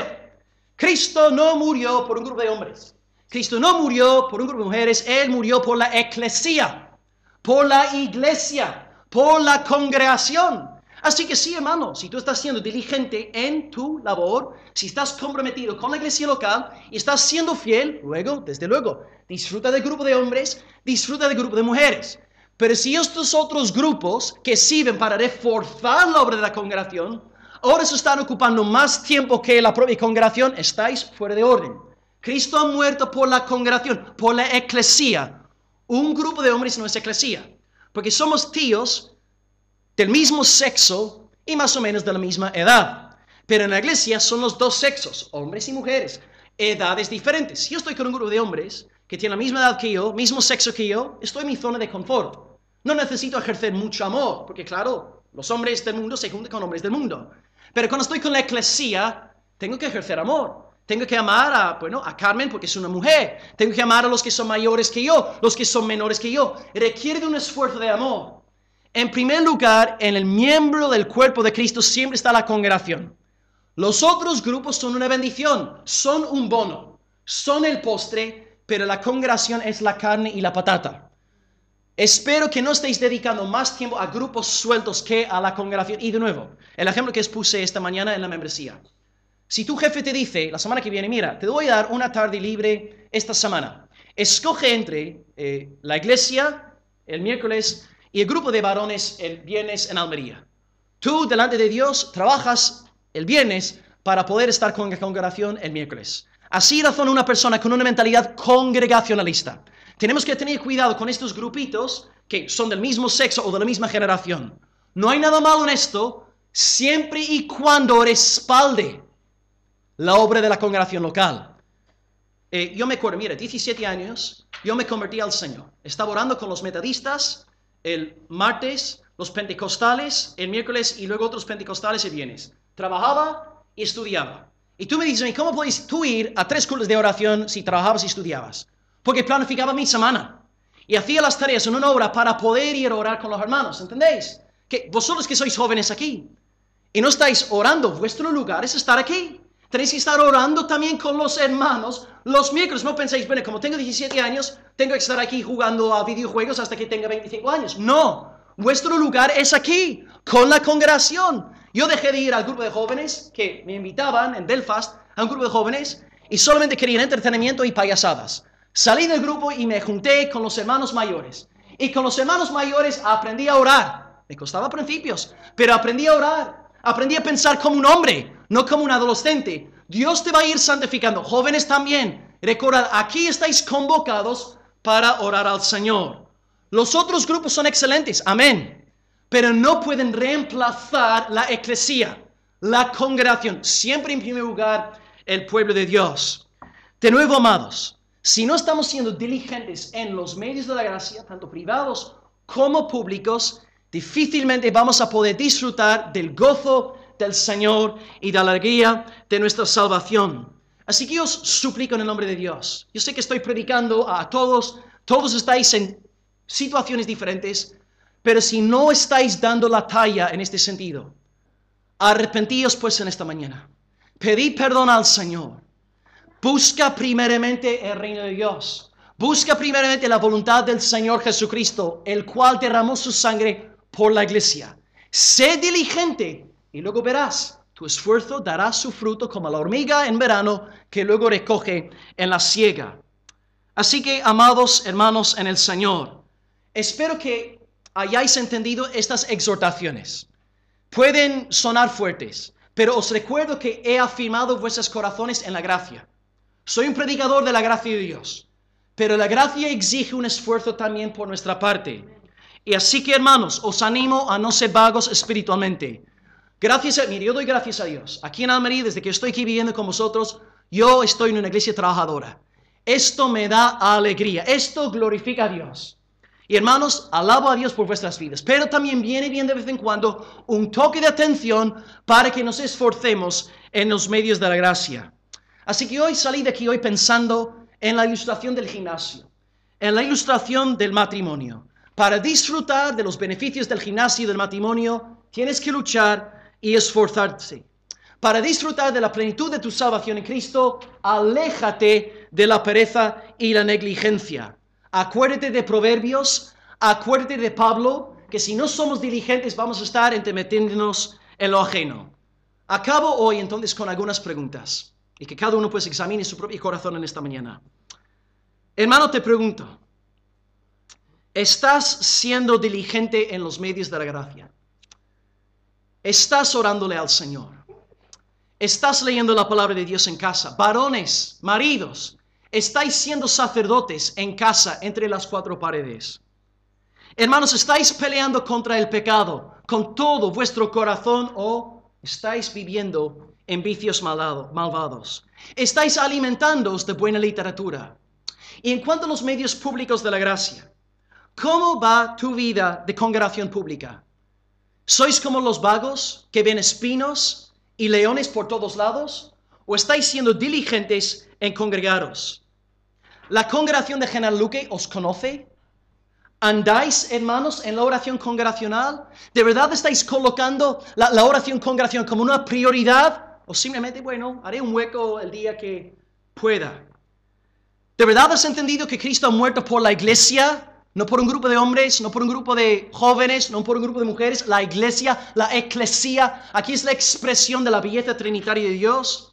Cristo no murió por un grupo de hombres. Cristo no murió por un grupo de mujeres. Él murió por la eclesía, por la iglesia, por la congregación. Así que sí, hermano, si tú estás siendo diligente en tu labor, si estás comprometido con la iglesia local y estás siendo fiel, luego, desde luego, disfruta del grupo de hombres, disfruta del grupo de mujeres. Pero si estos otros grupos que sirven para reforzar la obra de la congregación, ahora se están ocupando más tiempo que la propia congregación, estáis fuera de orden. Cristo ha muerto por la congregación, por la eclesía. Un grupo de hombres no es eclesía, porque somos tíos del mismo sexo y más o menos de la misma edad. Pero en la iglesia son los dos sexos, hombres y mujeres, edades diferentes. Si yo estoy con un grupo de hombres que tienen la misma edad que yo, mismo sexo que yo, estoy en mi zona de confort. No necesito ejercer mucho amor, porque claro, los hombres del mundo se juntan con hombres del mundo. Pero cuando estoy con la eclesía, tengo que ejercer amor. Tengo que amar a, bueno, a Carmen porque es una mujer. Tengo que amar a los que son mayores que yo, los que son menores que yo. Requiere de un esfuerzo de amor. En primer lugar, en el miembro del cuerpo de Cristo siempre está la congregación. Los otros grupos son una bendición, son un bono, son el postre, pero la congregación es la carne y la patata. Espero que no estéis dedicando más tiempo a grupos sueltos que a la congregación. Y de nuevo, el ejemplo que os puse esta mañana en la membresía. Si tu jefe te dice la semana que viene, mira, te voy a dar una tarde libre esta semana. Escoge entre eh, la iglesia el miércoles y el grupo de varones el viernes en Almería. Tú, delante de Dios, trabajas el viernes para poder estar con la congregación el miércoles. Así razona una persona con una mentalidad congregacionalista. Tenemos que tener cuidado con estos grupitos que son del mismo sexo o de la misma generación. No hay nada malo en esto, siempre y cuando respalde la obra de la congregación local. Eh, yo me acuerdo, mira, diecisiete años, yo me convertí al Señor. Estaba orando con los metodistas el martes, los pentecostales el miércoles y luego otros pentecostales el viernes. Trabajaba y estudiaba. Y tú me dices, ¿cómo puedes tú ir a tres cultos de oración si trabajabas y estudiabas? Porque planificaba mi semana. Y hacía las tareas en una hora para poder ir a orar con los hermanos, ¿entendéis? Que vosotros que sois jóvenes aquí y no estáis orando, vuestro lugar es estar aquí. Tenéis que estar orando también con los hermanos los miércoles. No penséis, bueno, como tengo diecisiete años, tengo que estar aquí jugando a videojuegos hasta que tenga veinticinco años. No, vuestro lugar es aquí, con la congregación. Yo dejé de ir al grupo de jóvenes que me invitaban en Belfast, a un grupo de jóvenes, y solamente querían entretenimiento y payasadas. Salí del grupo y me junté con los hermanos mayores. Y con los hermanos mayores aprendí a orar. Me costaba principios, pero aprendí a orar. Aprendí a pensar como un hombre, no como un adolescente. Dios te va a ir santificando. Jóvenes también. Recordad, aquí estáis convocados para orar al Señor. Los otros grupos son excelentes, amén. Pero no pueden reemplazar la eclesía, la congregación. Siempre en primer lugar el pueblo de Dios. De nuevo, amados, si no estamos siendo diligentes en los medios de la gracia, tanto privados como públicos, difícilmente vamos a poder disfrutar del gozo del Señor y de la alegría de nuestra salvación. Así que yo os suplico en el nombre de Dios. Yo sé que estoy predicando a todos, todos estáis en situaciones diferentes, pero si no estáis dando la talla en este sentido, arrepentíos pues en esta mañana. Pedid perdón al Señor. Busca primeramente el reino de Dios. Busca primeramente la voluntad del Señor Jesucristo, el cual derramó su sangre por la iglesia. Sé diligente y luego verás, tu esfuerzo dará su fruto como la hormiga en verano que luego recoge en la siega. Así que, amados hermanos en el Señor, espero que hayáis entendido estas exhortaciones. Pueden sonar fuertes, pero os recuerdo que he afirmado vuestros corazones en la gracia. Soy un predicador de la gracia de Dios, pero la gracia exige un esfuerzo también por nuestra parte. Y así que, hermanos, os animo a no ser vagos espiritualmente. Gracias a, mire, yo doy gracias a Dios. Aquí en Almería, desde que estoy aquí viviendo con vosotros, yo estoy en una iglesia trabajadora. Esto me da alegría, esto glorifica a Dios. Y hermanos, alabo a Dios por vuestras vidas, pero también viene bien de vez en cuando un toque de atención para que nos esforcemos en los medios de la gracia. Así que hoy salí de aquí hoy pensando en la ilustración del gimnasio, en la ilustración del matrimonio. Para disfrutar de los beneficios del gimnasio y del matrimonio, tienes que luchar y esforzarse. Para disfrutar de la plenitud de tu salvación en Cristo, aléjate de la pereza y la negligencia. Acuérdate de Proverbios, acuérdate de Pablo, que si no somos diligentes vamos a estar entremetiéndonos en lo ajeno. Acabo hoy entonces con algunas preguntas, y que cada uno pues examine su propio corazón en esta mañana. Hermano, te pregunto, ¿estás siendo diligente en los medios de la gracia? ¿Estás orándole al Señor? ¿Estás leyendo la palabra de Dios en casa? Varones, maridos, ¿estáis siendo sacerdotes en casa entre las cuatro paredes? Hermanos, ¿estáis peleando contra el pecado con todo vuestro corazón o estáis viviendo en vicios malvado, malvados? ¿Estáis alimentándoos de buena literatura? Y en cuanto a los medios públicos de la gracia, ¿cómo va tu vida de congregación pública? ¿Sois como los vagos que ven espinos y leones por todos lados? ¿O estáis siendo diligentes en congregaros? ¿La congregación de General Luque os conoce? ¿Andáis, hermanos, en la oración congregacional? ¿De verdad estáis colocando la, la oración congregacional como una prioridad? ¿O simplemente, bueno, haré un hueco el día que pueda? ¿De verdad has entendido que Cristo ha muerto por la iglesia? No por un grupo de hombres, no por un grupo de jóvenes, no por un grupo de mujeres. La iglesia, la eclesía, aquí es la expresión de la belleza trinitaria de Dios.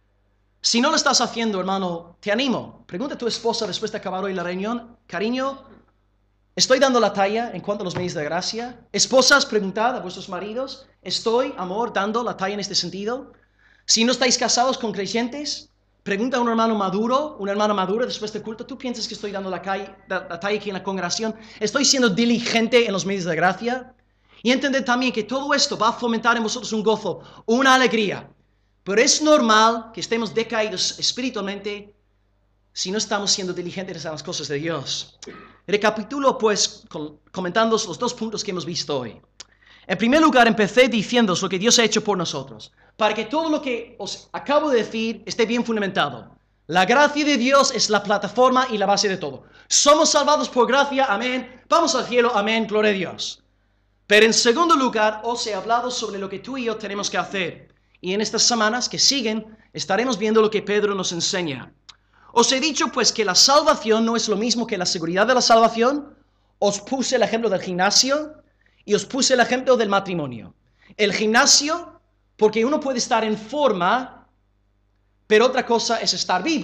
Si no lo estás haciendo, hermano, te animo. Pregunta a tu esposa después de acabar hoy la reunión. Cariño, ¿estoy dando la talla en cuanto a los medios de gracia? Esposas, preguntad a vuestros maridos. ¿Estoy, amor, dando la talla en este sentido? Si no estáis casados con creyentes, pregunta a un hermano maduro, una hermana madura después del culto. ¿Tú piensas que estoy dando la, calle, la, la talla aquí en la congregación? ¿Estoy siendo diligente en los medios de gracia? Y entended también que todo esto va a fomentar en vosotros un gozo, una alegría. Pero es normal que estemos decaídos espiritualmente si no estamos siendo diligentes en las cosas de Dios. Recapitulo pues comentando los dos puntos que hemos visto hoy. En primer lugar, empecé diciéndoos lo que Dios ha hecho por nosotros, para que todo lo que os acabo de decir esté bien fundamentado. La gracia de Dios es la plataforma y la base de todo. Somos salvados por gracia, amén. Vamos al cielo, amén, gloria a Dios. Pero en segundo lugar, os he hablado sobre lo que tú y yo tenemos que hacer. Y en estas semanas que siguen, estaremos viendo lo que Pedro nos enseña. Os he dicho pues que la salvación no es lo mismo que la seguridad de la salvación. Os puse el ejemplo del gimnasio y os puse el ejemplo del matrimonio. El gimnasio, porque uno puede estar en forma, pero otra cosa es estar vivo.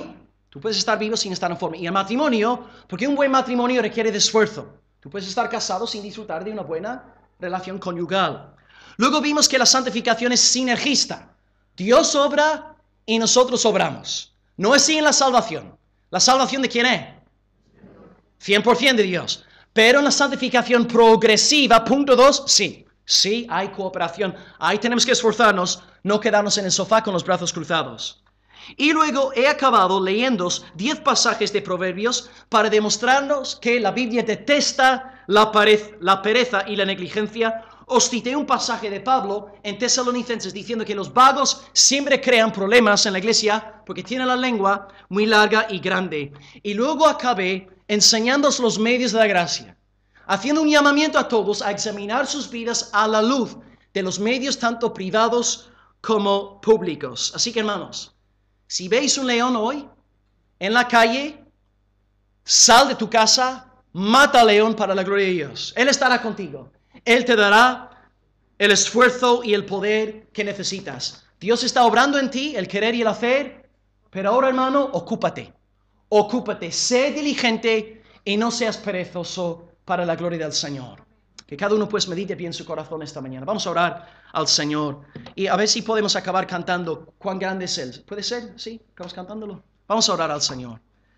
Tú puedes estar vivo sin estar en forma. Y el matrimonio, porque un buen matrimonio requiere de esfuerzo. Tú puedes estar casado sin disfrutar de una buena relación conyugal. Luego vimos que la santificación es sinergista. Dios obra y nosotros obramos. No es así en la salvación. ¿La salvación de quién es? cien por ciento de Dios. Pero en la santificación progresiva, punto dos, sí. Sí, hay cooperación. Ahí tenemos que esforzarnos, no quedarnos en el sofá con los brazos cruzados. Y luego he acabado leyendo diez pasajes de Proverbios para demostrarnos que la Biblia detesta la, perez, la pereza y la negligencia. Os cité un pasaje de Pablo en Tesalonicenses diciendo que los vagos siempre crean problemas en la iglesia porque tienen la lengua muy larga y grande. Y luego acabé enseñándoos los medios de la gracia, haciendo un llamamiento a todos a examinar sus vidas a la luz de los medios tanto privados como públicos. Así que, hermanos, si veis un león hoy en la calle, sal de tu casa, mata al león para la gloria de Dios. Él estará contigo. Él te dará el esfuerzo y el poder que necesitas. Dios está obrando en ti, el querer y el hacer, pero ahora, hermano, ocúpate. Ocúpate, sé diligente y no seas perezoso para la gloria del Señor. Que cada uno pues medite bien su corazón esta mañana. Vamos a orar al Señor y a ver si podemos acabar cantando cuán grande es Él. ¿Puede ser? ¿Sí? ¿Acabamos cantándolo? Vamos a orar al Señor.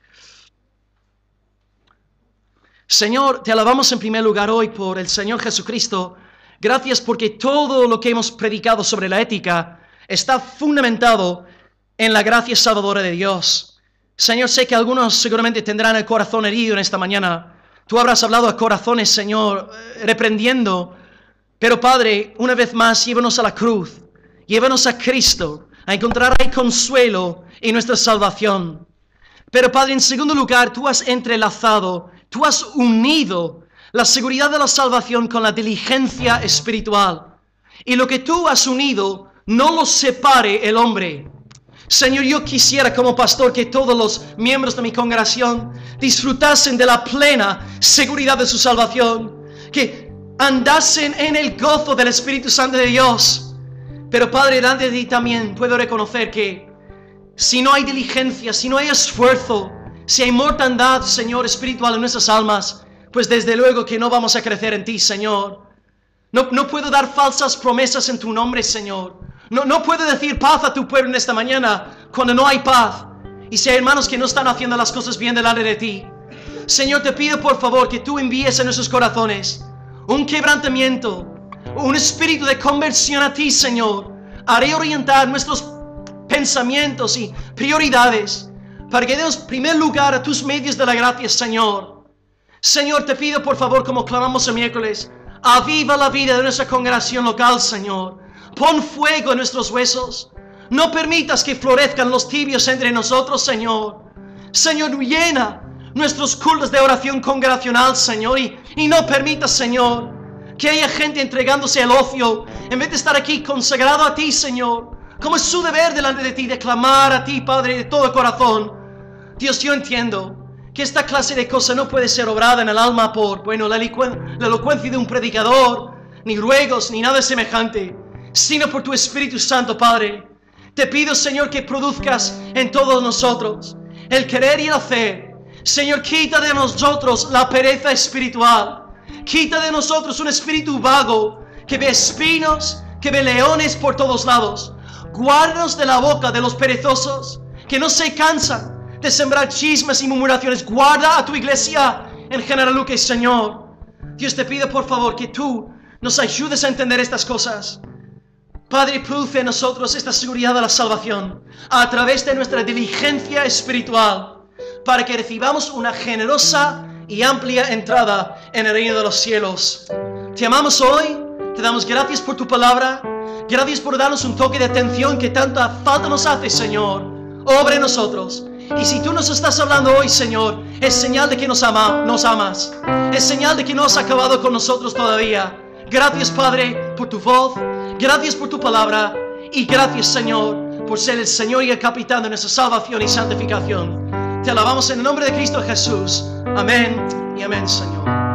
Señor, te alabamos en primer lugar hoy por el Señor Jesucristo. Gracias porque todo lo que hemos predicado sobre la ética está fundamentado en la gracia salvadora de Dios. Señor, sé que algunos seguramente tendrán el corazón herido en esta mañana. Tú habrás hablado a corazones, Señor, reprendiendo. Pero, Padre, una vez más, llévanos a la cruz. Llévanos a Cristo, a encontrar ahí consuelo en nuestra salvación. Pero, Padre, en segundo lugar, tú has entrelazado, tú has unido la seguridad de la salvación con la diligencia espiritual. Y lo que tú has unido, no lo separe el hombre. Señor, yo quisiera como pastor que todos los miembros de mi congregación disfrutasen de la plena seguridad de su salvación, que andasen en el gozo del Espíritu Santo de Dios. Pero, Padre, delante de ti también puedo reconocer que si no hay diligencia, si no hay esfuerzo, si hay mortandad, Señor, espiritual en nuestras almas, pues desde luego que no vamos a crecer en ti, Señor. No, no puedo dar falsas promesas en tu nombre, Señor. No, no puedo decir paz a tu pueblo en esta mañana cuando no hay paz. Y si hay hermanos que no están haciendo las cosas bien delante de ti, Señor, te pido por favor que tú envíes a nuestros corazones un quebrantamiento, un espíritu de conversión a ti, Señor, a reorientar nuestros pensamientos y prioridades para que demos primer lugar a tus medios de la gracia, Señor. Señor, te pido por favor, como clamamos el miércoles, aviva la vida de nuestra congregación local, Señor. Pon fuego en nuestros huesos. No permitas que florezcan los tibios entre nosotros, Señor. Señor, llena nuestros cultos de oración congregacional, Señor. Y, y no permitas, Señor, que haya gente entregándose al ocio en vez de estar aquí consagrado a ti, Señor. Como es su deber delante de ti, de clamar a ti, Padre, de todo corazón. Dios, yo entiendo que esta clase de cosas no puede ser obrada en el alma por, bueno, la, elocu- la elocuencia de un predicador, ni ruegos, ni nada semejante, sino por tu Espíritu Santo, Padre. Te pido, Señor, que produzcas en todos nosotros el querer y el hacer. Señor, quita de nosotros la pereza espiritual. Quita de nosotros un espíritu vago que ve espinos, que ve leones por todos lados. Guárdanos de la boca de los perezosos que no se cansan de sembrar chismes y murmuraciones. Guarda a tu iglesia en General Luque, Señor. Dios, te pido por favor que tú nos ayudes a entender estas cosas. Padre, produce en nosotros esta seguridad de la salvación a través de nuestra diligencia espiritual para que recibamos una generosa y amplia entrada en el reino de los cielos. Te amamos hoy, te damos gracias por tu palabra, gracias por darnos un toque de atención que tanta falta nos hace, Señor. Obra en nosotros. Y si tú nos estás hablando hoy, Señor, es señal de que nos, ama, nos amas. Es señal de que no has acabado con nosotros todavía. Gracias, Padre, por tu voz. Gracias por tu palabra. Y gracias, Señor, por ser el Señor y el capitán de nuestra salvación y santificación. Te alabamos en el nombre de Cristo Jesús. Amén y amén, Señor.